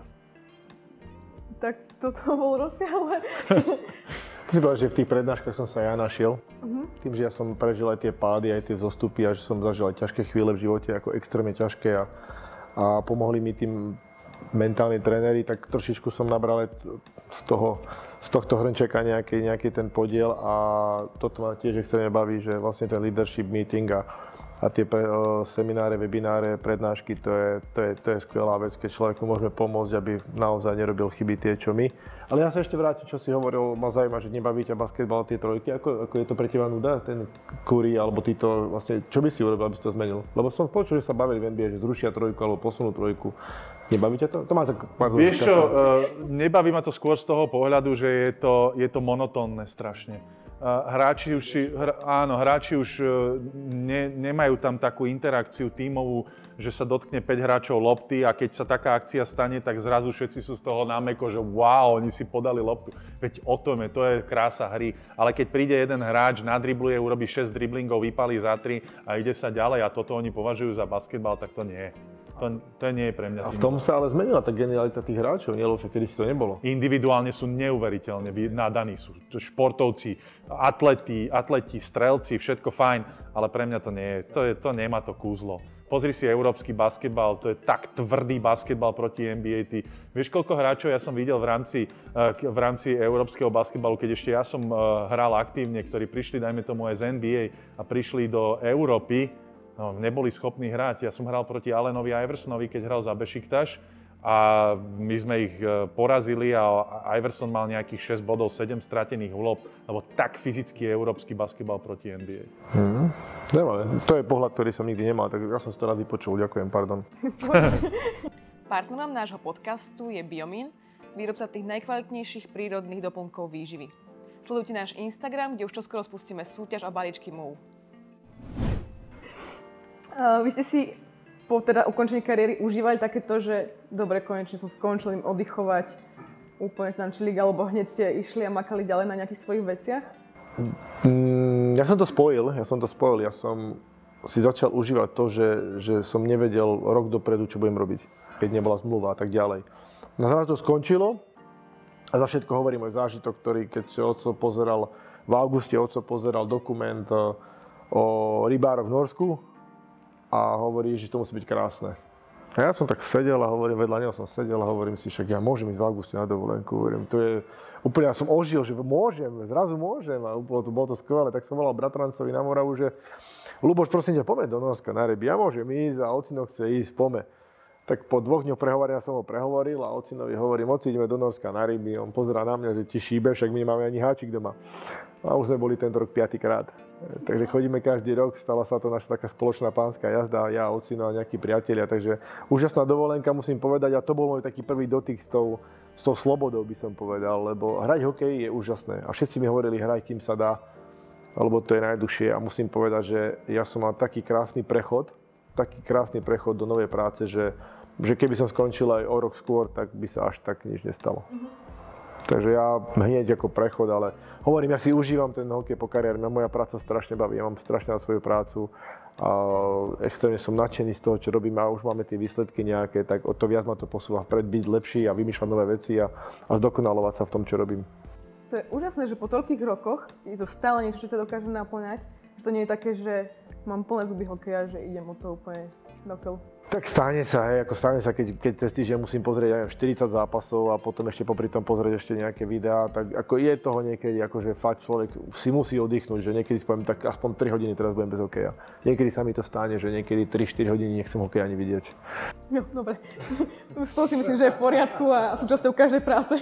Tak toto bol rozsiahle. Musím povedať, že v tých prednáškach som sa ja našiel. Uh-huh. Tým, že ja som prežil aj tie pády, aj tie zostupy a že som zažil aj ťažké chvíle v živote, ako extrémne ťažké a, a pomohli mi tým mentálni tréneri, tak trošičku som nabral aj z toho, z tohto hrnčeka nejaký, nejaký ten podiel a toto ma tiež extrémne baví, že vlastne ten leadership meeting a A tie pre, o, semináre, webináre, prednášky, to je, to, je, to je skvelá vec, keď človeku môžeme pomôcť, aby naozaj nerobil chyby tie, čo my. Ale ja sa ešte vrátim, čo si hovoril, ma zaujíma, že nebaví ťa basketbal, tie trojky, ako, ako je to pre teba nuda, ten Curry, alebo títo, vlastne, čo by si urobil, aby si to zmenil? Lebo som počul, že sa bavili v en bí ej, že zrušia trojku alebo posunú trojku. Nebaví ťa to? To má tak... Vieš čo, uh, nebaví ma to skôr z toho pohľadu, že je to, je to monotónne strašne. Hráči už, áno, hráči už ne, nemajú tam takú interakciu tímovú, že sa dotkne päť hráčov lopty a keď sa taká akcia stane, tak zrazu všetci sú z toho námeko, že wow, oni si podali loptu. Veď o tom je, to je krása hry. Ale keď príde jeden hráč, nadribluje, urobí šesť driblingov, vypálí za tri a ide sa ďalej a toto oni považujú za basketbal, tak to nie je. To, to nie je pre mňa. A v tom sa ale zmenila tá genialita tých hráčov, nie? Lebo kedy si to nebolo. Individuálne sú neuveriteľne nadaní, sú športovci, atleti, atleti, strelci, všetko fajn, ale pre mňa to nie je, to, je, to nemá to kúzlo. Pozri si európsky basketbal, to je tak tvrdý basketbal proti en bí ej. Ty, vieš, koľko hráčov ja som videl v rámci, v rámci európskeho basketbalu, keď ešte ja som hral aktívne, ktorí prišli, dajme tomu aj z en bí ej a prišli do Európy, no, neboli schopní hrať. Ja som hral proti Allenovi Iversonovi, keď hral za Bešiktaš a my sme ich porazili a Iverson mal nejakých šesť bodov, sedem stratených úloh, lebo tak fyzicky je európsky basketbal proti en bí ej. Hmm. To je pohľad, ktorý som nikdy nemal, tak ja som si to rád vypočul. Ďakujem, pardon. Partnerom nášho podcastu je Biomin, výrobca tých najkvalitnejších prírodných doplnkov výživy. Sledujte náš Instagram, kde už čoskoro spustíme súťaž a balíčky MOVE. Uh, vy ste si po teda ukončení kariéry užívali takéto, že dobre, konečne som skončil im oddychovať, úplne sa tam čilík, alebo hneď ste išli a makali ďalej na nejakých svojich veciach? Mm, ja som to spojil, ja som to spojil, ja som si začal užívať to, že, že som nevedel rok dopredu, čo budem robiť, keď nebola zmluva a tak ďalej. Na záver to skončilo a za všetko hovorím môj zážitok, ktorý keď otco pozeral, v auguste otco pozeral dokument o rybároch v Norsku a hovorí, že to musí byť krásne. A ja som tak sedel a hovorím, vedľa neho som sedel a hovorím si, však ja môžem ísť v auguste na dovolenku, hovorím, to je úplne, ja som ožil, že môžem, zrazu môžem a bolo to, bolo to skvelé, tak som volal bratrancovi na Moravu, že Ľuboš, prosím ťa, poďme do Norska na ryby, ja môžem ísť a ocino chce ísť, poďme. Tak po dvoch dňoch prehovorenia som ho prehovoril a ocinovi hovorím, oci, ideme do Norska na ryby. On pozerá na mňa, že ti šíbe, však my nemáme ani háčik doma. A už sme boli tento rok piatykrát. Takže chodíme každý rok, stala sa to naša taká spoločná pánska jazda, ja, ocino a nejakí priatelia. Takže úžasná dovolenka, musím povedať, a to bol môj taký prvý dotyk s tou, s tou slobodou, by som povedal, lebo hrať hokej je úžasné. A všetci mi hovorili, hraj, kým sa dá, lebo to je najdlhšie. A musím povedať, že ja som mal taký krásny prechod, taký krásny prechod do novej práce, že, že keby som skončil aj o rok skôr, tak by sa až tak nič nestalo. Mm-hmm. Takže ja hneď ako prechod, ale hovorím, ja si užívam ten hokej po kariére, moja práca strašne baví, ja mám strašne na svoju prácu a extrémne som nadšený z toho, čo robím a už máme tie výsledky nejaké, tak o to viac ma to posúva vpred, byť lepší a vymýšľať nové veci a, a zdokonalovať sa v tom, čo robím. To je úžasné, že po toľkých rokoch je to stále niečo, čo ťa dokáže naplňať, že to nie je také, že mám plné zuby hokeja, že idem o to úplne dokeľu. Tak stane sa, hej, ako stane sa, keď, keď cez týždeň musím pozrieť aj štyridsať zápasov a potom ešte popri tom pozrieť ešte nejaké videá, tak ako je toho niekedy, akože fakt človek si musí oddychnúť, že niekedy si poviem, tak aspoň tri hodiny teraz budem bez hokeja. Niekedy sa mi to stane, že niekedy tri štyri hodiny nechcem hokej ani vidieť. No, dobre. Z toho si myslím, že je v poriadku a súčasťou každej práce.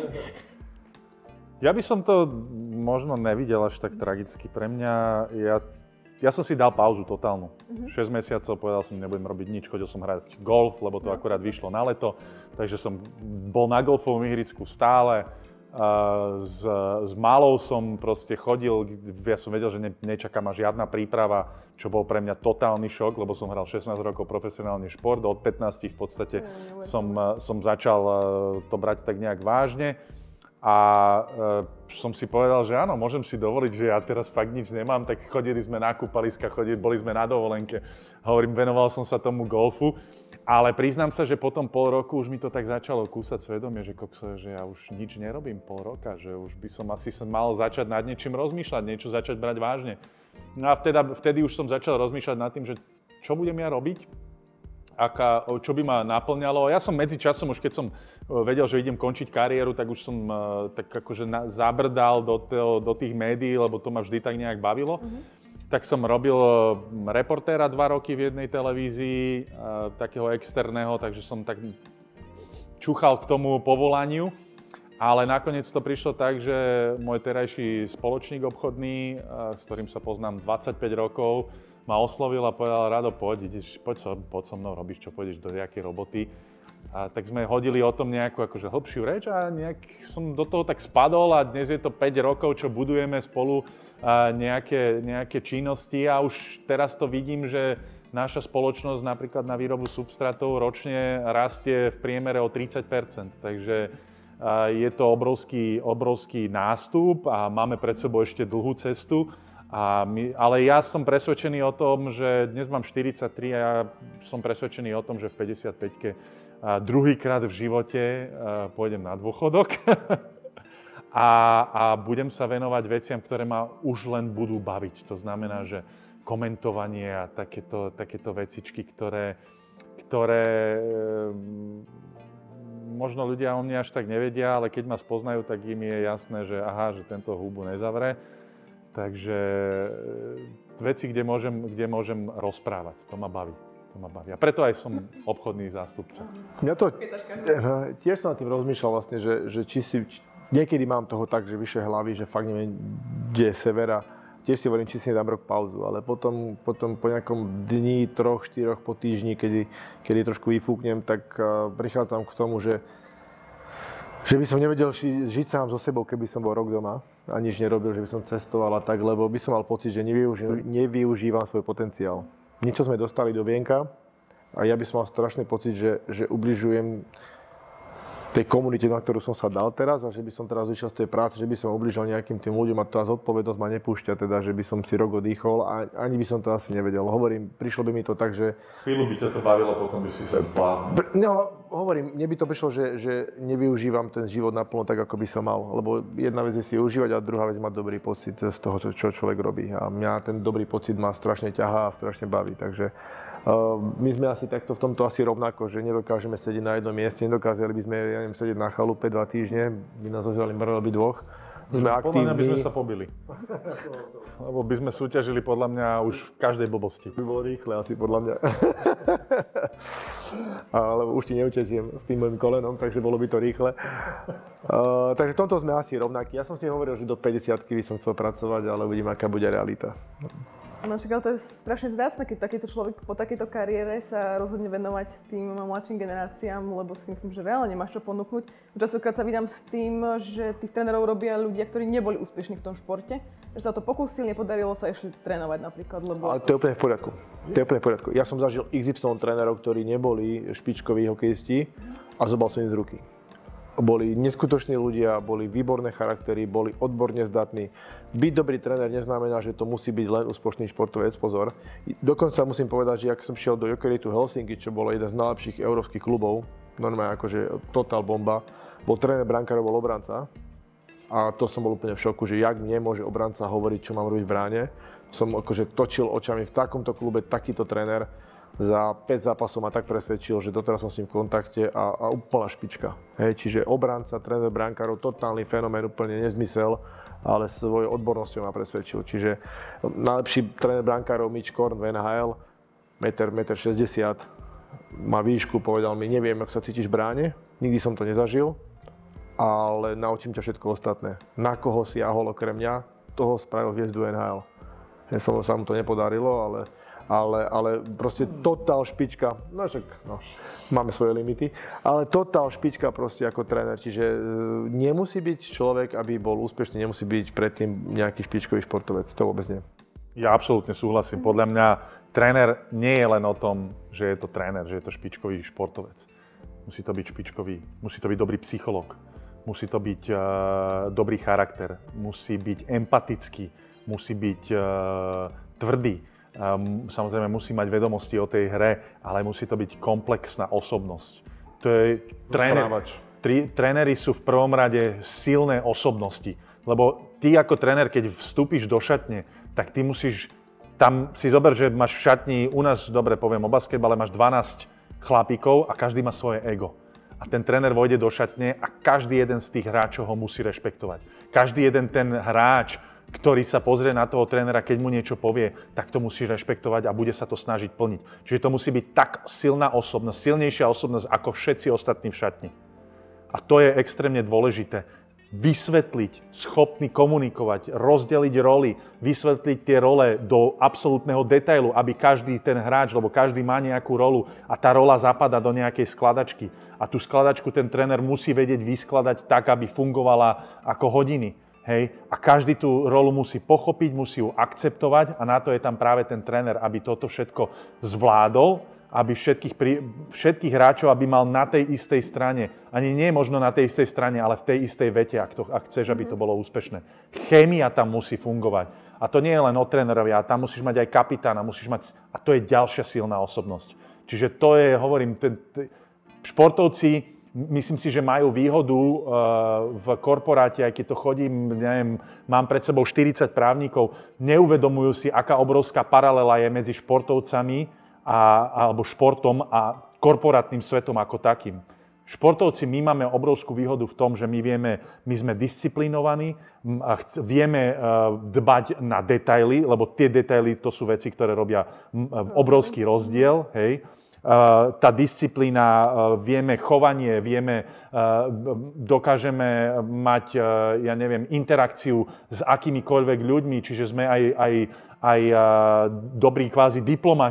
Ja by som to možno nevidel až tak tragicky. Pre mňa, ja Ja som si dal pauzu totálnu. Uh-huh. šesť mesiacov, povedal som, nebudem robiť nič, chodil som hrať golf, lebo to no. akurát vyšlo na leto, takže som bol na golfovom ihrisku stále. Uh, s, s malou som proste chodil, ja som vedel, že ne, nečaká ma žiadna príprava, čo bol pre mňa totálny šok, lebo som hral šestnásť rokov profesionálny šport, od pätnásť v podstate no, som, som začal to brať tak nejak vážne. A e, som si povedal, že áno, môžem si dovoliť, že ja teraz fakt nič nemám, tak chodili sme na kúpaliska, chodili, boli sme na dovolenke. Hovorím, venoval som sa tomu golfu, ale priznám sa, že potom pol roku už mi to tak začalo kúsať svedomie, že kokso, že ja už nič nerobím pol roka, že už by som asi som mal začať nad niečím rozmýšľať, niečo začať brať vážne. No a vtedy, vtedy už som začal rozmýšľať nad tým, že čo budem ja robiť, aká, čo by ma naplňalo. Ja som medzi časom, už keď som vedel, že idem končiť kariéru, tak už som tak akože na, zabrdal do, toho, do tých médií, lebo to ma vždy tak nejak bavilo. Mm-hmm. Tak som robil reportéra dva roky v jednej televízii, takého externého, takže som tak čúchal k tomu povolaniu. Ale nakoniec to prišlo tak, že môj terajší spoločník obchodný, s ktorým sa poznám dvadsaťpäť rokov, ma oslovil a povedal, Rado, poď, ideš, poď, so, poď so mnou, robíš čo, pôjdeš do nejakej roboty. A tak sme hodili o tom nejakú akože hlbšiu reč a nejak som do toho tak spadol a dnes je to päť rokov, čo budujeme spolu nejaké, nejaké činnosti a už teraz to vidím, že naša spoločnosť napríklad na výrobu substrátov ročne rastie v priemere o tridsať percent. Takže je to obrovský, obrovský nástup a máme pred sebou ešte dlhú cestu. A my, ale ja som presvedčený o tom, že dnes mám štyridsaťtri a ja som presvedčený o tom, že v päťdesiatpäťke druhýkrát v živote pôjdem na dôchodok a, a budem sa venovať veciam, ktoré ma už len budú baviť. To znamená, že komentovanie a takéto, takéto vecičky, ktoré, ktoré možno ľudia o mne až tak nevedia, ale keď ma spoznajú, tak im je jasné, že aha, že tento hubu nezavre. Takže veci, kde môžem, kde môžem rozprávať, to ma baví. To ma baví. A preto aj som obchodný zástupca. Ja to tiež som nad tým rozmýšľal vlastne, že, že či si, či, niekedy mám toho tak, že vyššie hlavy, že fakt neviem, kde je severa. Tiež si hovorím, či si nedám rok pauzu, ale potom, potom po nejakom dni, troch, štyroch, po týždni, kedy, kedy trošku vyfúknem, tak uh, prichádzam k tomu, že že by som nevedel ži- žiť sám so sebou, keby som bol rok doma a nič nerobil, že by som cestoval a tak, lebo by som mal pocit, že nevyuži- nevyužívam svoj potenciál. Niečo sme dostali do vienka a ja by som mal strašný pocit, že, že ubližujem tej komunite, na ktorú som sa dal teraz a že by som teraz vyšiel z tej práce, že by som ubližil nejakým tým ľuďom a tá zodpovednosť ma nepúšťa, teda, že by som si rok odýchol a ani by som to asi nevedel. Hovorím, prišlo by mi to tak, že... Chvíľu by ťa to bavilo, potom by si sa bláznil. No, hovorím, mne by to prišlo, že, že nevyužívam ten život naplno tak, ako by som mal. Lebo jedna vec je si užívať a druhá vec mať dobrý pocit z toho, čo človek robí. A mňa ten dobrý pocit ma strašne ťahá a strašne baví, takže... Uh, my sme asi takto v tomto asi rovnako, že nedokážeme sedieť na jednom mieste, nedokázali by sme, ja neviem, sedieť na chalupe dva týždne, by nás ožrali mŕľby dvoch. Sme aktívni. Podľa mňa by sme sa pobili. Lebo by sme súťažili podľa mňa už v každej blbosti. By bolo rýchle asi podľa mňa. Ale už ti neutečiem s tým mojim kolenom, takže bolo by to rýchle. Uh, takže v tomto sme asi rovnakí. Ja som si hovoril, že do päťdesiatky by som chcel pracovať, ale uvidím, aká bude realita. No však, ale to je strašne vzácne, keď takýto človek po takejto kariére sa rozhodne venovať tým mladším generáciám, lebo si myslím, že reálne nemáš čo ponúknuť. Častokrát sa vydám s tým, že tých trénerov robia ľudia, ktorí neboli úspešní v tom športe, že sa to pokúsili, nepodarilo sa, išli trénovať napríklad, lebo... Ale to je úplne v poriadku. To je úplne v poriadku. Ja som zažil iks ypsilon trénerov, ktorí neboli špičkoví hokejisti a zobal som im z ruky. Boli neskutoční ľudia, boli výborné charaktery, boli odborne zdatní. Byť dobrý tréner neznamená, že to musí byť len úspešný športovec, pozor. Dokonca musím povedať, že ak som šiel do Jokeritu Helsinki, čo bolo jeden z najlepších európskych klubov, normálne akože totál bomba, bol tréner brankárov, bol obranca. A to som bol úplne v šoku, že jak mne môže obranca hovoriť, čo mám robiť v bráne. Som akože točil očami v takomto klube takýto tréner. Za päť zápasov ma tak presvedčil, že doteraz som s ním v kontakte a, a úplná špička. Hej, čiže obranca, tréner brankárov, totálny fenomén, úplne nezmysel, ale svojou odbornosťou ma presvedčil. Čiže najlepší tréner brankárov Mitch Korn v en há el, jeden šesťdesiat metra, má výšku, povedal mi, neviem, ako sa cítiš v bráne, nikdy som to nezažil, ale naučím ťa všetko ostatné. Na koho si ahol okrem mňa, toho spravil hviezdu en há el. Ja som sa mu to nepodarilo, ale Ale, ale proste totál špička, no však no, máme svoje limity, ale totál špička proste ako tréner, čiže nemusí byť človek, aby bol úspešný, nemusí byť predtým nejaký špičkový športovec, to vôbec nie. Ja absolútne súhlasím, podľa mňa tréner nie je len o tom, že je to tréner, že je to špičkový športovec. Musí to byť špičkový, musí to byť dobrý psychológ, musí to byť uh, dobrý charakter, musí byť empatický, musí byť uh, tvrdý. Um, samozrejme musí mať vedomosti o tej hre, ale musí to byť komplexná osobnosť. To je tréner, tri, tréneri sú v prvom rade silné osobnosti, lebo ty ako tréner, keď vstúpiš do šatne, tak ty musíš, tam si zober, že máš v šatni, u nás, dobre poviem o basketbale, máš dvanásť chlapíkov a každý má svoje ego. A ten tréner vojde do šatne a každý jeden z tých hráčov ho musí rešpektovať. Každý jeden ten hráč, ktorý sa pozrie na toho trénera, keď mu niečo povie, tak to musí rešpektovať a bude sa to snažiť plniť. Čiže to musí byť tak silná osobnosť, silnejšia osobnosť ako všetci ostatní v šatni. A to je extrémne dôležité. Vysvetliť, schopný komunikovať, rozdeliť roly, vysvetliť tie role do absolútneho detailu, aby každý ten hráč, lebo každý má nejakú rolu a tá rola zapadá do nejakej skladačky. A tú skladačku ten tréner musí vedieť vyskladať tak, aby fungovala ako hodiny. Hej, a každý tú rolu musí pochopiť, musí ju akceptovať a na to je tam práve ten tréner, aby toto všetko zvládol, aby všetkých, všetkých hráčov, aby mal na tej istej strane, ani nie možno na tej istej strane, ale v tej istej vete, ak, to, ak chceš, aby to bolo úspešné. Chémia tam musí fungovať. A to nie je len o trénerovi, a tam musíš mať aj kapitána, musíš mať, a to je ďalšia silná osobnosť. Čiže to je, hovorím, ten, ten, športovci, myslím si, že majú výhodu uh, v korporáte, aj keď to chodím, neviem, mám pred sebou štyridsať právnikov, neuvedomujú si, aká obrovská paralela je medzi športovcami a, alebo športom a korporátnym svetom ako takým. Športovci, my máme obrovskú výhodu v tom, že my vieme, my sme disciplinovaní, vieme uh, dbať na detaily, lebo tie detaily to sú veci, ktoré robia obrovský rozdiel, hej. Uh, tá disciplína, uh, vieme chovanie, vieme, uh, dokážeme mať, uh, ja neviem, interakciu s akýmikoľvek ľuďmi, čiže sme aj, aj, aj uh, dobrí kvázi diplomati.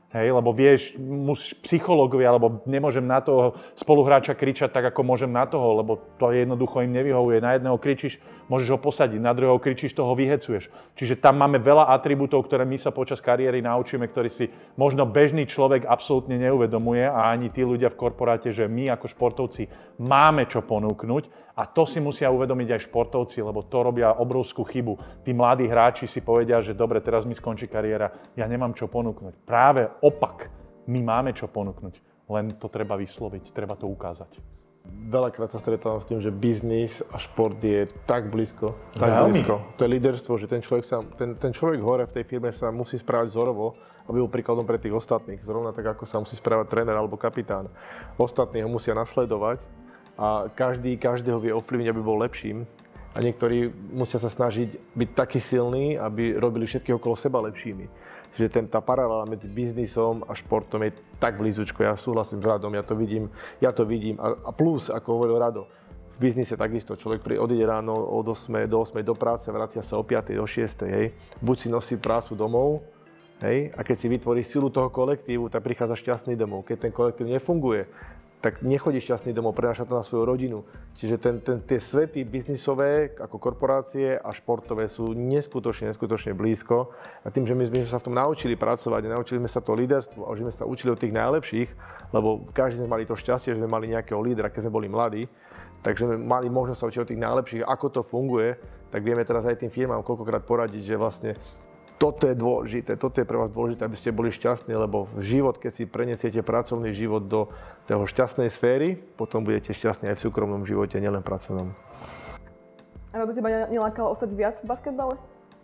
Hej, lebo vieš, musíš psychológovia, alebo nemôžem na toho spoluhráča kričať tak, ako môžem na toho, lebo to jednoducho im nevyhovuje. Na jedného kričíš, môžeš ho posadiť, na druhého kričíš, toho vyhecuješ. Čiže tam máme veľa atribútov, ktoré my sa počas kariéry naučíme, ktorý si možno bežný človek absolútne neuvedomuje a ani tí ľudia v korporáte, že my ako športovci máme čo ponúknuť a to si musia uvedomiť aj športovci, lebo to robia obrovskú chybu. Tí mladí hráči si povedia, že dobre, teraz mi skončí kariéra, ja nemám čo ponúknuť. Práve opak, my máme čo ponúknuť, len to treba vysloviť, treba to ukázať. Veľakrát sa stretávam s tým, že biznis a šport je tak blízko, tak Veľmi. blízko. To je líderstvo, že ten človek, sa, ten, ten človek hore v tej firme sa musí správať vzorovo, aby bol príkladom pre tých ostatných. Zrovna tak, ako sa musí správať tréner alebo kapitán. Ostatní ho musia nasledovať a každý každého vie ovplyvniť, aby bol lepším. A niektorí musia sa snažiť byť takí silní, aby robili všetkých okolo seba lepšími. Čiže ten, tá paralela medzi biznisom a športom je tak blízučko. Ja súhlasím s Radom, ja to vidím, ja to vidím. A, a plus, ako hovoril Rado, v biznise takisto. Človek odíde ráno od ôsmej do ôsmej do práce, vracia sa o piatej do šiestej, hej. Buď si nosí prácu domov, hej, a keď si vytvorí silu toho kolektívu, tak prichádza šťastný domov. Keď ten kolektív nefunguje, tak nechodí šťastný domov, prenáša to na svoju rodinu. Čiže ten, ten, tie svety biznisové, ako korporácie a športové sú neskutočne, neskutočne blízko. A tým, že my sme sa v tom naučili pracovať, naučili sme sa to líderstvo a že sme sa učili od tých najlepších, lebo každý sme mali to šťastie, že sme mali nejakého lídra, keď sme boli mladí, takže sme mali možnosť sa učiť od tých najlepších, ako to funguje, tak vieme teraz aj tým firmám koľkokrát poradiť, že vlastne toto je dôležité, toto je pre vás dôležité, aby ste boli šťastní, lebo život, keď si prenesiete pracovný život do toho šťastnej sféry, potom budete šťastní aj v súkromnom živote, nielen pracovnom. A do teba nelákalo ostať viac v basketbale?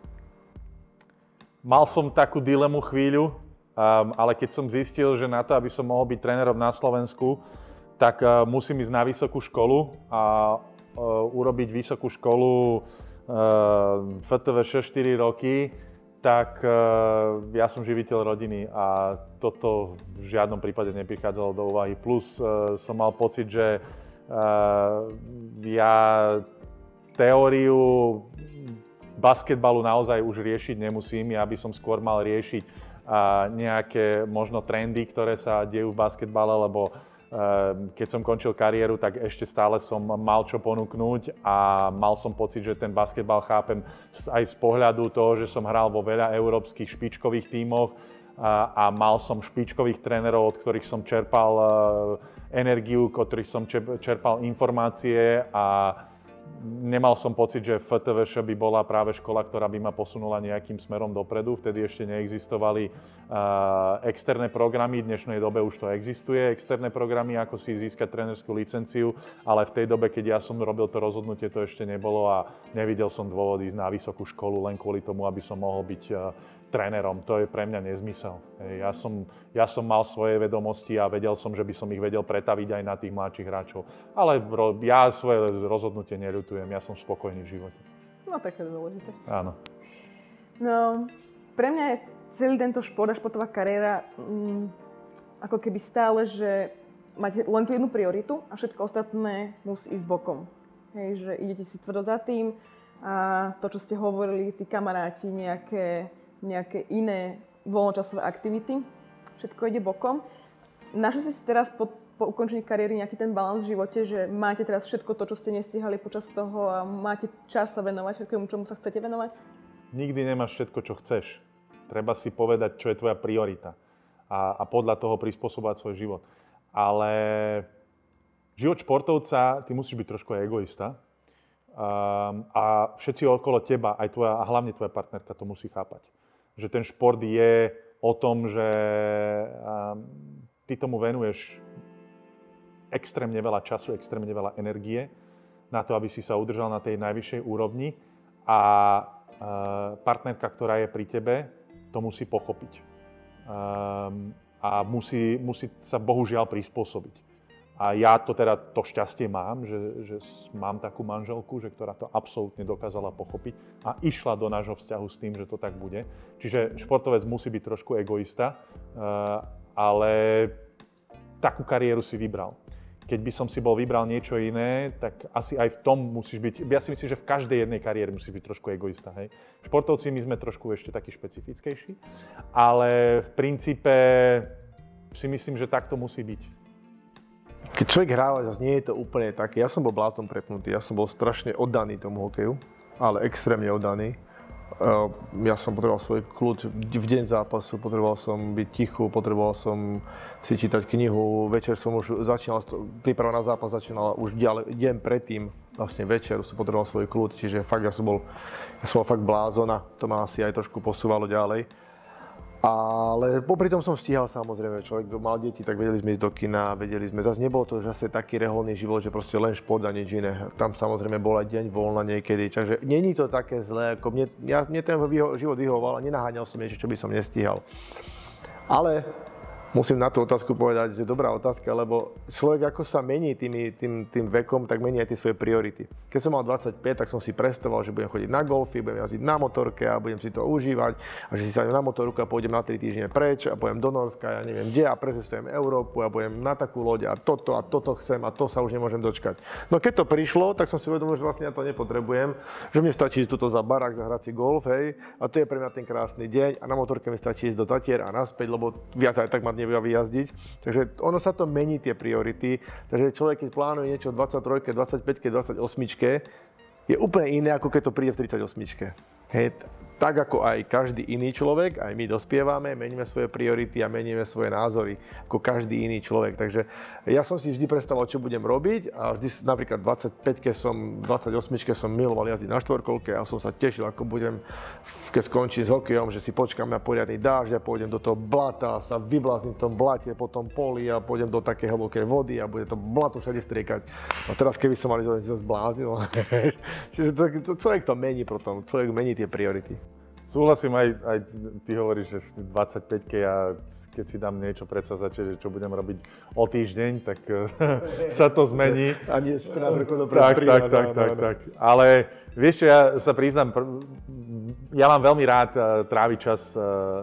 Mal som takú dilemu chvíľu, um, ale keď som zistil, že na to, aby som mohol byť trénerom na Slovensku, tak uh, musím ísť na vysokú školu a uh, urobiť vysokú školu uh, ef té vé es štyri roky, tak uh, ja som živiteľ rodiny a toto v žiadnom prípade neprichádzalo do úvahy. Plus uh, som mal pocit, že uh, ja teóriu basketbalu naozaj už riešiť nemusím. Ja by som skôr mal riešiť uh, nejaké možno trendy, ktoré sa dejú v basketbale, lebo keď som končil kariéru, tak ešte stále som mal čo ponúknuť a mal som pocit, že ten basketbal chápem aj z pohľadu toho, že som hral vo veľa európskych špičkových tímoch a, a mal som špičkových trénerov, od ktorých som čerpal energiu, od ktorých som čerpal informácie a nemal som pocit, že ef té vé es by bola práve škola, ktorá by ma posunula nejakým smerom dopredu. Vtedy ešte neexistovali uh, externé programy, v dnešnej dobe už to existuje, externé programy, ako si získať trénerskú licenciu, ale v tej dobe, keď ja som robil to rozhodnutie, to ešte nebolo a nevidel som dôvod ísť na vysokú školu len kvôli tomu, aby som mohol byť uh, trénerom. To je pre mňa nezmysel. Ja som, ja som mal svoje vedomosti a vedel som, že by som ich vedel pretaviť aj na tých mladších hráčov. Ale ja svoje rozhodnutie neľutujem, ja som spokojný v živote. No tak je dôležité. Áno. No, pre mňa je celý tento šport a športová kariéra mm, ako keby stále, že máte len tú jednu prioritu a všetko ostatné musí ísť bokom. Hej, že idete si tvrdo za tým a to, čo ste hovorili, tí kamaráti, nejaké nejaké iné voľnočasové aktivity. Všetko ide bokom. Našli ste si teraz po, po ukončení kariéry nejaký ten balans v živote, že máte teraz všetko to, čo ste nestihali počas toho a máte čas sa venovať všetkému, čomu sa chcete venovať? Nikdy nemáš všetko, čo chceš. Treba si povedať, čo je tvoja priorita a, a podľa toho prispôsobovať svoj život. Ale život športovca, ty musíš byť trošku egoista um, a všetci okolo teba, aj tvoja, a hlavne tvoja partnerka to musí chápať. Že ten šport je o tom, že um, ty tomu venuješ extrémne veľa času, extrémne veľa energie na to, aby si sa udržal na tej najvyššej úrovni a uh, partnerka, ktorá je pri tebe, to musí pochopiť. Um, a musí, musí sa bohužiaľ prispôsobiť. A ja to teda to šťastie mám, že, že mám takú manželku, že ktorá to absolútne dokázala pochopiť a išla do nášho vzťahu s tým, že to tak bude. Čiže športovec musí byť trošku egoista, ale takú kariéru si vybral. keď by som si bol vybral niečo iné, tak asi aj v tom musíš byť, ja si myslím, že v každej jednej kariére musíš byť trošku egoista, hej. Športovci my sme trošku ešte takí špecifickejší, ale v princípe si myslím, že tak to musí byť. Keď človek hráva, zase nie je to úplne také. Ja som bol blázon prepnutý, ja som bol strašne oddaný tomu hokeju, ale extrémne oddaný. Ja som potreboval svoj kľud v deň zápasu, potreboval som byť tichu, potreboval som si čítať knihu, večer som už začínal, príprava na zápas začínala už deň predtým, vlastne večer som potreboval svoj kľud, čiže fakt ja som bol, ja som bol fakt blázon a to ma asi aj trošku posúvalo ďalej. Ale popri tom som stíhal samozrejme, človek mal deti, tak vedeli sme ísť do kina, vedeli sme, zase nebol to zase taký reholný život, že proste len šport a nič iné. Tam samozrejme bol aj deň voľna niekedy, takže není to také zlé, ako mne, ja, mne ten život vyhovoval a nenaháňal som niečo, čo by som nestíhal. Ale musím na tú otázku povedať, že dobrá otázka, lebo človek ako sa mení tými, tým, tým vekom, tak mení aj tie svoje priority. Keď som mal dvadsaťpäť, tak som si predstavoval, že budem chodiť na golfy, budem jazdiť na motorke a budem si to užívať a že si sadnem na motorku a pôjdem na tri týždne preč a pôjdem do Norska, ja neviem kde a precestujem Európu a budem na takú loď a toto a toto chcem a to sa už nemôžem dočkať. No keď to prišlo, tak som si uvedomil, že vlastne ja to nepotrebujem, že mne stačí tuto za barák zahrať si golf, hej, a to je pre mňa ten krásny deň a na motorke mi stačí ísť do Tatier a naspäť, lebo viac aj tak ma nebude vyjazdiť. Takže ono sa to mení, tie priority. Takže človek, keď plánuje niečo v dvadsaťtrojke, dvadsaťpäťke, dvadsaťosmičke, je úplne iné, ako keď to príde v tridsaťosmičke. Hej, tak ako aj každý iný človek, aj my dospievame, meníme svoje priority a meníme svoje názory, ako každý iný človek. Takže ja som si vždy predstavoval, čo budem robiť a vždy napríklad v dvadsaťpäťke som, dvadsaťosmičke som miloval jazdiť na štvorkolke a som sa tešil, ako budem, keď skončím s hokejom, že si počkám na poriadny dážď a pôjdem do toho blata a sa vybláznim v tom blate, potom poli a pôjdem do také hlbokej vody a bude to blato všade striekať. A teraz keby som mali sa zbláznil, čiže to, to, človek to mení potom, človek mení tie priority. Súhlasím, aj, aj ty hovoríš, že v dvadsaťpäťke ja keď si dám niečo predsavzatie, že čo budem robiť o týždeň, tak sa to zmení. A nie štrnásť rokov dopredu. Tak, tak, tak, tak, tak. Ale vieš čo, ja sa priznám, ja mám veľmi rád tráviť čas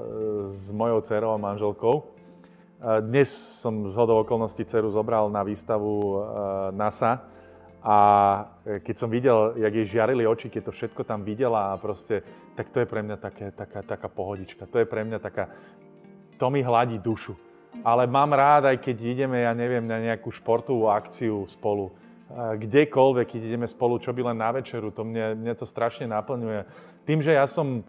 s mojou dcerou a manželkou. Dnes som z hodou okolností dceru zobral na výstavu NASA. A keď som videl, jak jej žiarili oči, keď to všetko tam videla a proste, tak to je pre mňa také, taká, taká pohodička. To je pre mňa taká, to mi hladí dušu. Ale mám rád, aj keď ideme, ja neviem, na nejakú športovú akciu spolu. Kdekoľvek, keď ideme spolu, čo by len na večeru, to mne, mne to strašne naplňuje. Tým, že ja som uh,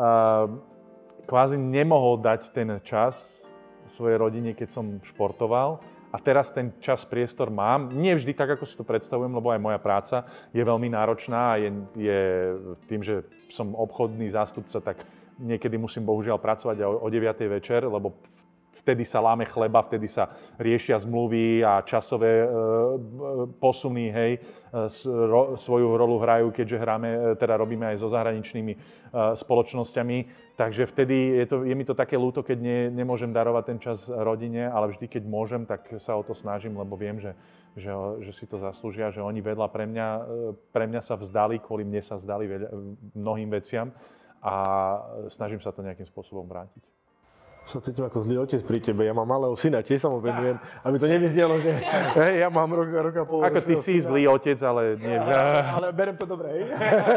kvázi nemohol dať ten čas svojej rodine, keď som športoval, a teraz ten čas, priestor mám. Nie vždy tak, ako si to predstavujem, lebo aj moja práca je veľmi náročná a je, je tým, že som obchodný zástupca, tak niekedy musím bohužiaľ pracovať o, o deviatej večer, lebo vtedy sa láme chleba, vtedy sa riešia zmluvy a časové e, posuny, hej, ro, svoju rolu hrajú, keďže hráme, teda robíme aj so zahraničnými e, spoločnosťami. Takže vtedy je, to, je mi to také ľúto, keď ne, nemôžem darovať ten čas rodine, ale vždy, keď môžem, tak sa o to snažím, lebo viem, že, že, že si to zaslúžia, že oni vedľa pre mňa, pre mňa sa vzdali, kvôli mne sa vzdali veľa, mnohým veciam a snažím sa to nejakým spôsobom vrátiť. Sa cítim ako zlý otec pri tebe, ja mám malého syna, tiež sa mu venujem, aby to nevyznelo, že hej, ja mám rok, rok a pol. Ako ty si syna. Zlý otec, ale nie. Ja, ale berem to dobre, hej.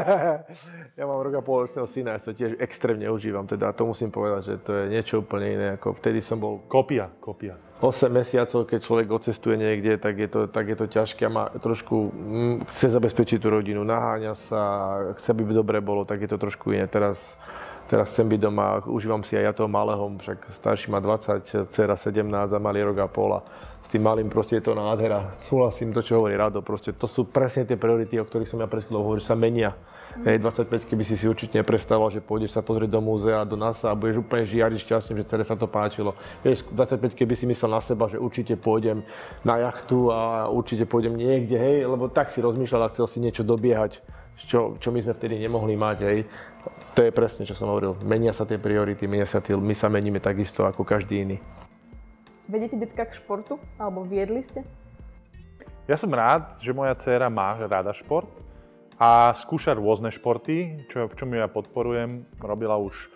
Ja mám rok a pol ročného syna, ja sa tiež extrémne užívam, teda to musím povedať, že to je niečo úplne iné, ako vtedy som bol... Kopia, kopia. osem mesiacov, keď človek odcestuje niekde, tak je to, tak je to ťažké a má trošku, mm, chce zabezpečiť tú rodinu, naháňa sa, chce, aby dobre bolo, tak je to trošku iné. Teraz Teraz chcem byť doma, užívam si aj ja toho malého, však starší má dvadsať, dcera sedemnásť a malý rok a pol a s tým malým proste je to nádhera. Súhlasím to, čo hovorí Rado, proste to sú presne tie priority, o ktorých som ja pred chvíľou hovoril, že sa menia. Hej, dvadsaťpäť, keby si si určite nepredstavoval, že pôjdeš sa pozrieť do múzea, do NASA a budeš úplne žiariť šťastný, že celé sa to páčilo. Vieš, dvadsaťpäť, keby si myslel na seba, že určite pôjdem na jachtu a určite pôjdem niekde, hej, lebo tak si rozmýšľal a chcel si niečo dobiehať, čo, čo my sme vtedy nemohli mať, hej. To je presne, čo som hovoril. Menia sa tie priority, menia sa tie, my sa meníme takisto ako každý iný. Vediete decka k športu? Alebo viedli ste? Ja som rád, že moja dcéra má rada šport a skúša rôzne športy, čo, v čom ju ja podporujem. Robila už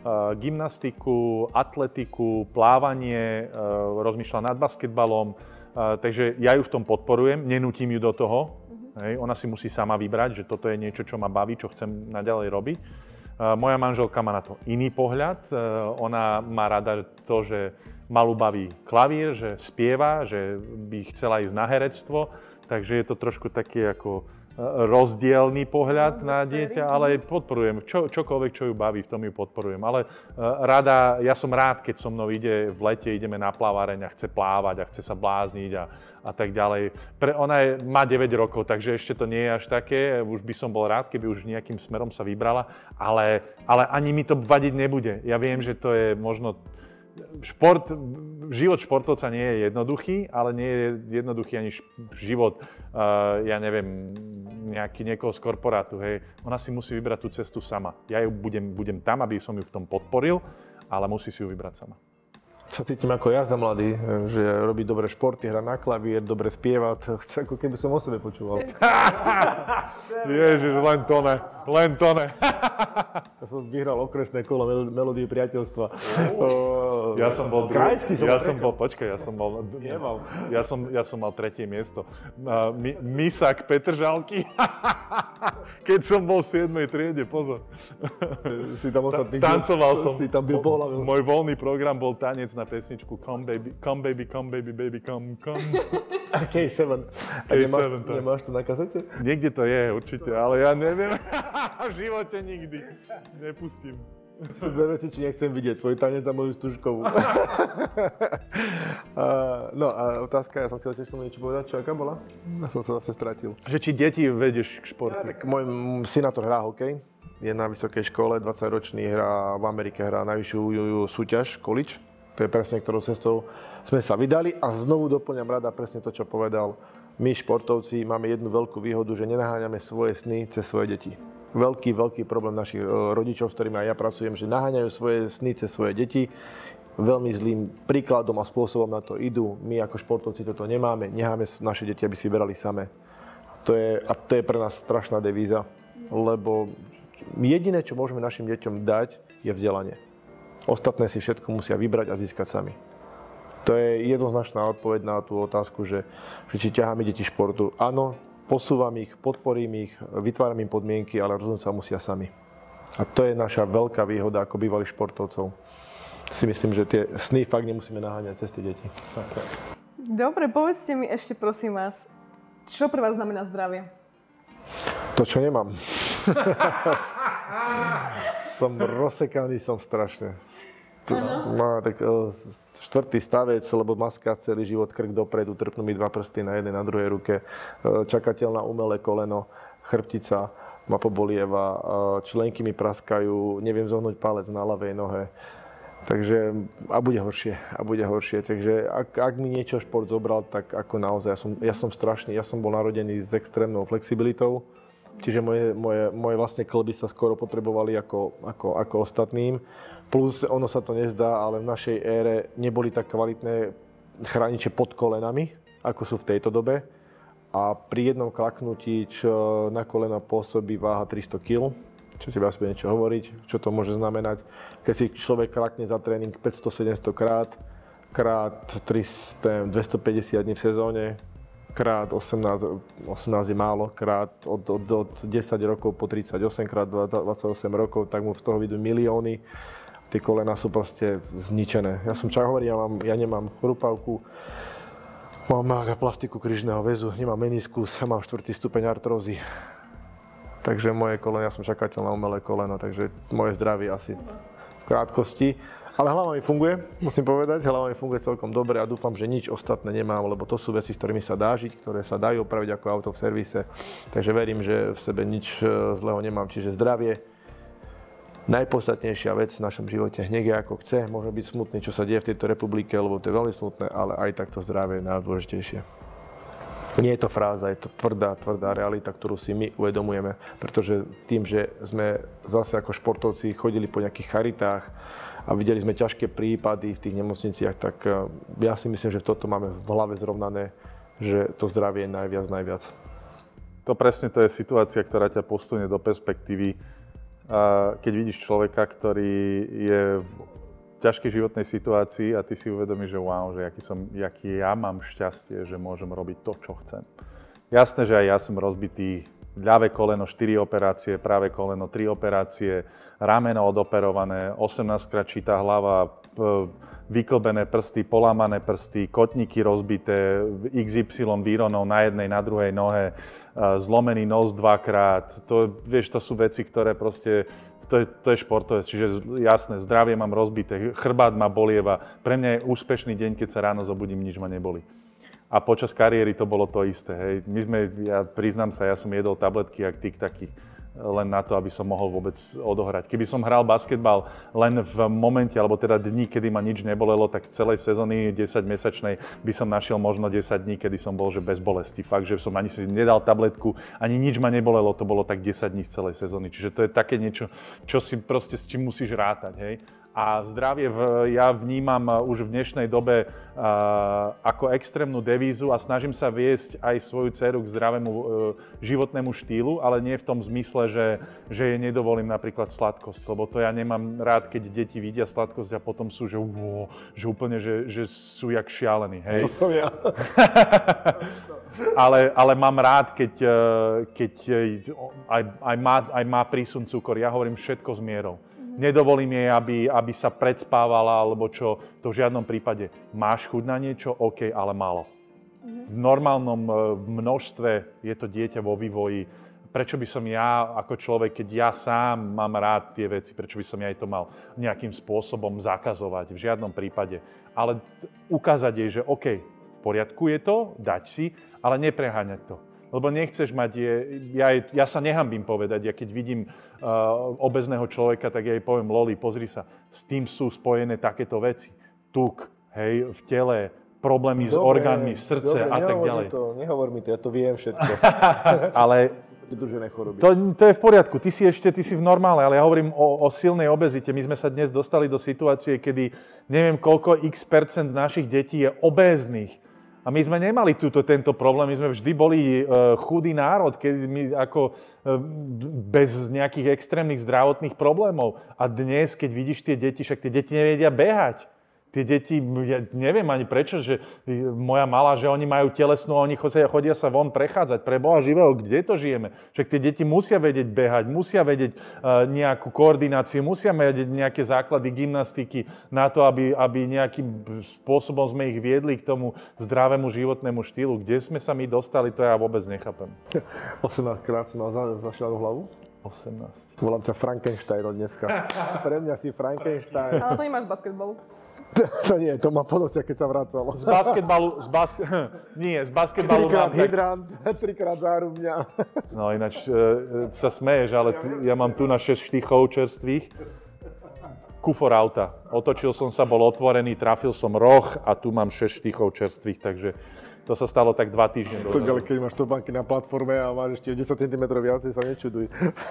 gymnastiku, atletiku, plávanie, rozmýšľa nad basketbalom, takže ja ju v tom podporujem, nenútim ju do toho. Hej, ona si musí sama vybrať, že toto je niečo, čo ma baví, čo chcem naďalej robiť. Moja manželka má na to iný pohľad. Ona má rada to, že malú baví klavír, že spieva, že by chcela ísť na herectvo. Takže je to trošku taký ako rozdielný pohľad no, na dieťa, ale podporujem. Čo, čokoľvek, čo ju baví, v tom ju podporujem. Ale rada, ja som rád, keď so mnou ide v lete, ideme na plávareň a chce plávať a chce sa blázniť a, a tak ďalej. Pre, ona je, má deväť rokov, takže ešte to nie je až také. Už by som bol rád, keby už nejakým smerom sa vybrala, ale, ale ani mi to vadiť nebude. Ja viem, že to je možno... Šport, život športovca nie je jednoduchý, ale nie je jednoduchý ani život, uh, ja neviem, nejaký niekoho z korporátu, hej. Ona si musí vybrať tú cestu sama. Ja ju budem, budem tam, aby som ju v tom podporil, ale musí si ju vybrať sama. Sa cítim ako ja za mladý, že robí dobré športy, hrá na klavír, dobre spieva, to chce, ako keby som o sebe počúval. Ježiš, len to ne, len to ne. Ja som vyhral okresné kolo Melódie priateľstva. Oh, ja som bol druhý, som ja som bol, počkaj, ja som bol, ja som, ja som mal tretie miesto. Uh, mi, Misák Petržalky, keď som bol v siedmej triede, pozor. Si tam ostatný, tancoval som, si tam byl pohľavil. Môj voľný program bol tanec na pesničku Come baby, come baby, come baby, baby, come, come. K sedem. A nemáš, nemáš to na kazete? Niekde to je určite, ale ja neviem. V živote nikdy nepustím. Sú dve veci, či nechcem vidieť. Tvoj tanec a moju stužkovú. No a otázka, ja som chcel tiež tomu niečo povedať. Čo, aká bola? Ja som sa zase stratil. Že či deti vedieš k športu? Ja, tak môj synátor hrá hokej. Je na vysokej škole, dvadsaťročný, hrá v Amerike, hrá najvyššiu súťaž, college. To je presne, ktorou cestou sme sa vydali a znovu doplňam rada presne to, čo povedal. My, športovci, máme jednu veľkú výhodu, že nenaháňame svoje sny cez svoje deti. Veľký, veľký problém našich rodičov, s ktorými aj ja pracujem, že naháňajú svoje sny cez svoje deti. Veľmi zlým príkladom a spôsobom na to idú. My ako športovci toto nemáme, necháme naše deti, aby si vyberali same. A to je, a to je pre nás strašná devíza, lebo jediné, čo môžeme našim deťom dať, je vzdelanie. Ostatné si všetko musia vybrať a získať sami. To je jednoznačná odpoveď na tú otázku, že, že či ťaháme deti športu. Áno, posúvam ich, podporím ich, vytváram im podmienky, ale rozhodnúť sa musia sami. A to je naša veľká výhoda ako bývalých športovcov. Si myslím, že tie sny fakt nemusíme naháňať cez tie deti. Dobre, povedzte mi ešte prosím vás, čo pre vás znamená zdravie? To, čo nemám. Som rozsekaný, som strašne. No, tak štvrtý stavec, lebo maska celý život, krk dopredu, trpnú mi dva prsty na jednej, na druhej ruke. Čakateľ na umelé koleno, chrbtica ma pobolieva, členky mi praskajú, neviem zohnúť palec na ľavej nohe. Takže a bude horšie, a bude horšie. Takže ak, ak mi niečo šport zobral, tak ako naozaj, ja som, ja som strašný, ja som bol narodený s extrémnou flexibilitou. Čiže moje, moje, moje vlastne kĺby sa skoro potrebovali ako, ako, ako ostatným. Plus, ono sa to nezdá, ale v našej ére neboli tak kvalitné chrániče pod kolenami, ako sú v tejto dobe. A pri jednom klaknutí, čo na kolena pôsobí váha tristo kilogramov, čo tebe asi niečo hovoriť, čo to môže znamenať. Keď si človek klakne za tréning päťsto sedemsto krát, krát tristo, dvestopäťdesiat dní v sezóne, krát osemnásť, osemnásť je málo, krát od, od, od desať rokov po tridsaťosem, krát dvadsaťosem rokov, tak mu z toho vyjdú milióny. Tie kolená sú proste zničené. Ja som čahovorý, ja, mám, ja nemám chrupavku, mám plastiku krížneho väzu, nemám meniskus, mám štvrtý stupeň artrózy. Takže moje koleno, ja som čakateľ na umelé koleno, takže moje zdravie asi v krátkosti. Ale hlava mi funguje, musím povedať, hlava mi funguje celkom dobre a dúfam, že nič ostatné nemám, lebo to sú veci, s ktorými sa dá žiť, ktoré sa dajú opraviť ako auto v servise. Takže verím, že v sebe nič zlého nemám, čiže zdravie. Najpodstatnejšia vec v našom živote, nech je ako chce, môže byť smutný, čo sa deje v tejto republike, lebo to je veľmi smutné, ale aj takto zdravie je najdôležitejšie. Nie je to fráza, je to tvrdá, tvrdá realita, ktorú si my uvedomujeme, pretože tým, že sme zase ako športovci chodili po nejakých charitách a videli sme ťažké prípady v tých nemocniciach, tak ja si myslím, že toto máme v hlave zrovnané, že to zdravie je najviac, najviac. To presne to je situácia, ktorá ťa posunie do perspektívy keď vidíš človeka, ktorý je v ťažkej životnej situácii a ty si uvedomíš, že wow, že aký, som, aký ja mám šťastie, že môžem robiť to, čo chcem. Jasné, že aj ja som rozbitý, ľavé koleno štyri operácie, práve koleno tri operácie, rameno odoperované, osemnásťkrát šitá hlava, vyklbené prsty, polámané prsty, kotníky rozbité, iks ypsilon výronov na jednej, na druhej nohe, zlomený nos dvakrát. To, vieš, to sú veci, ktoré proste, to je, to je športové, čiže jasné, zdravie mám rozbité, chrbát ma bolieva. Pre mňa je úspešný deň, keď sa ráno zobudím, nič ma neboli. A počas kariéry to bolo to isté. Hej. My sme, ja priznám sa, ja som jedol tabletky jak tik-taky, len na to, aby som mohol vôbec odohrať. Keby som hral basketbal len v momente, alebo teda dní, kedy ma nič nebolelo, tak z celej sezóny desaťmesačnej by som našiel možno desať dní, kedy som bol že bez bolesti. Fakt, že som ani si nedal tabletku, ani nič ma nebolelo, to bolo tak desať dní z celej sezóny. Čiže to je také niečo, čo si proste s čím musíš rátať, hej. A zdravie v, ja vnímam už v dnešnej dobe uh, ako extrémnu devízu a snažím sa viesť aj svoju dceru k zdravému uh, životnému štýlu, ale nie v tom zmysle, že, že jej nedovolím napríklad sladkosť, lebo to ja nemám rád, keď deti vidia sladkosť a potom sú, že, wow, že úplne, že, že sú jak šialení, hej. To som ja. ale, ale mám rád, keď, keď aj, aj, má, aj má prísun cukor, ja hovorím všetko s mierou. Nedovolím jej, aby, aby sa predspávala, alebo čo, to v žiadnom prípade. Máš chuť na niečo? OK, ale málo. V normálnom množstve je to dieťa vo vývoji. Prečo by som ja, ako človek, keď ja sám mám rád tie veci, prečo by som ja jej to mal nejakým spôsobom zakazovať? V žiadnom prípade. Ale ukázať jej, že OK, v poriadku je to, dať si, ale nepreháňať to. Lebo nechceš mať, je, ja, ja sa nehambím povedať, ja keď vidím uh, obezného človeka, tak ja jej poviem, Loli, pozri sa, s tým sú spojené takéto veci. Tuk, hej, v tele, problémy dobre, s orgánmi, srdce dobre, a tak ďalej. To, nehovor mi to, ja to viem všetko. Ale to, to je v poriadku, ty si ešte, ty si v normále, ale ja hovorím o, o silnej obezite. My sme sa dnes dostali do situácie, kedy neviem koľko x percent našich detí je obéznych. A my sme nemali túto, tento problém, my sme vždy boli uh, chudý národ, keď my ako uh, bez nejakých extrémnych zdravotných problémov. A dnes, keď vidíš tie deti, však tie deti nevedia behať. Tie deti, ja neviem ani prečo, že moja malá, že oni majú telesnú a oni chodia, chodia sa von prechádzať. Pre Boha živého, kde to žijeme? Však tie deti musia vedieť behať, musia vedieť uh, nejakú koordináciu, musia vedieť nejaké základy gymnastiky na to, aby, aby nejakým spôsobom sme ich viedli k tomu zdravému životnému štýlu. Kde sme sa my dostali, to ja vôbec nechápem. osemnásťkrát si mal zašľadnú hlavu? osemnásť. Volám ťa Frankenstein od dneska. Pre mňa si Frankenstein. Ale to nemáš z basketbalu. To, to nie, to má ponosia, keď sa vracalo. Z basketbalu, z bas... nie, z basketbalu Trikrát mám tak... hydrant, trikrát zárubňa. No ináč e, sa smeješ, ale t- ja mám tu na šesť štychov čerstvých. Kufor auta. Otočil som sa, bol otvorený, trafil som roh a tu mám šesť štychov čerstvých, takže to sa stalo tak dva týždne dozadu. Tak ale keď máš topánky na platforme a máš ešte desať centimetrov viacej, sa nečuduj.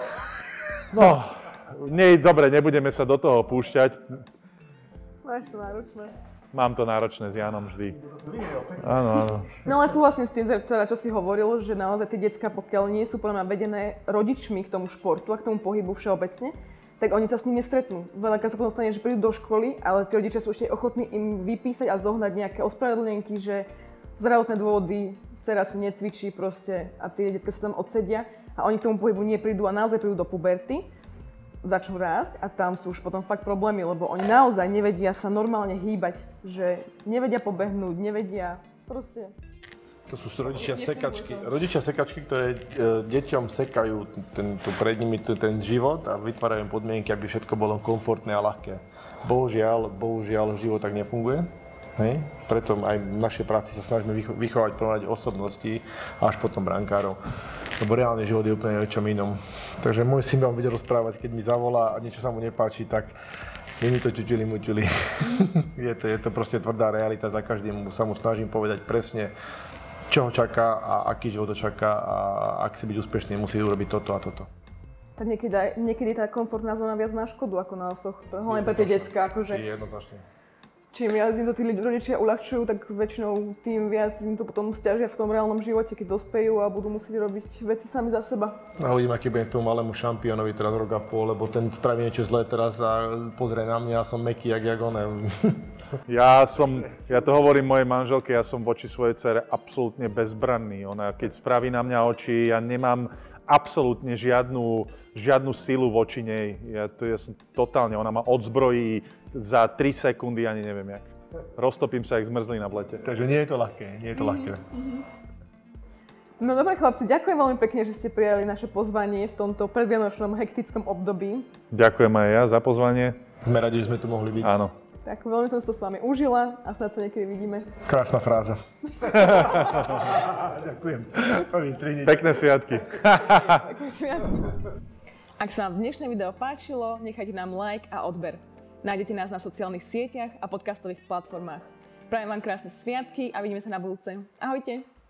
No, nie, dobre, nebudeme sa do toho púšťať. Máš to náročné. Mám to náročné s Jánom vždy. Áno, áno. No ale súhlasím s tým, teda, čo si hovoril, že naozaj tie decká, pokiaľ nie sú podľa mňa vedené rodičmi k tomu športu a k tomu pohybu všeobecne, tak oni sa s ním nestretnú. Veľakrát sa potom stane, že prídu do školy, ale tí rodičia sú ešte ochotní im vypísať a zohnať nejaké ospravedlnenky, že zdravotné dôvody, dcera si necvičí proste a tie detka sa tam odsedia a oni k tomu pohybu neprídu a naozaj prídu do puberty, začnú rásť a tam sú už potom fakt problémy, lebo oni naozaj nevedia sa normálne hýbať, že nevedia pobehnúť, nevedia proste. To sú rodičia sekačky, rodičia sekačky, ktoré e, deťom sekajú ten, tu pred nimi tu, ten život a vytvárajú podmienky, aby všetko bolo komfortné a ľahké. Bohužiaľ, bohužiaľ život tak nefunguje. Hej? Preto aj v našej práci sa snažíme vycho- vychovať prvom osobnosti a až potom brankárov. Lebo reálny život je úplne o čom inom. Takže môj syn vám bude rozprávať, keď mi zavolá a niečo sa mu nepáči, tak je mi to čučili mučili. je, to, je to proste tvrdá realita, za každým sa mu snažím povedať presne, čo ho čaká a aký život ho čaká a ak chce byť úspešný, musí urobiť toto a toto. Tak niekedy, niekedy tá komfortná zóna viac na škodu ako na osoch, hlavne pre tie decká. Akože... Jednoznačne. čím viac im to tí rodičia uľahčujú, tak väčšinou tým viac im to potom sťažia v tom reálnom živote, keď dospejú a budú musieť robiť veci sami za seba. A uvidím, aký budem tomu malému šampiónovi teraz rok a pol, lebo ten spraví niečo zlé teraz a pozrie na mňa a som mäkký, jak, jak onem. Ja som, ja to hovorím mojej manželke, ja som voči svojej dcere absolútne bezbranný. Ona keď spraví na mňa oči, ja nemám absolútne žiadnu, žiadnu silu voči nej. Ja, to, ja som totálne, ona ma odzbrojí za tri sekundy, ani neviem jak. Roztopím sa jak zmrzlina v lete. Takže nie je to ľahké, nie je to ľahké. No dobre chlapci, ďakujem veľmi pekne, že ste prijali naše pozvanie v tomto predvianočnom hektickom období. Ďakujem aj ja za pozvanie. Sme radi, že sme tu mohli byť. Áno. Tak veľmi som si to s vami užila a snad sa niekedy vidíme. Krásna fráza. Ďakujem. Pekné sviatky. Pekné sviatky. Ak sa vám dnešné video páčilo, nechajte nám like a odber. Nájdete nás na sociálnych sieťach a podcastových platformách. Prajem vám krásne sviatky a vidíme sa na budúce. Ahojte.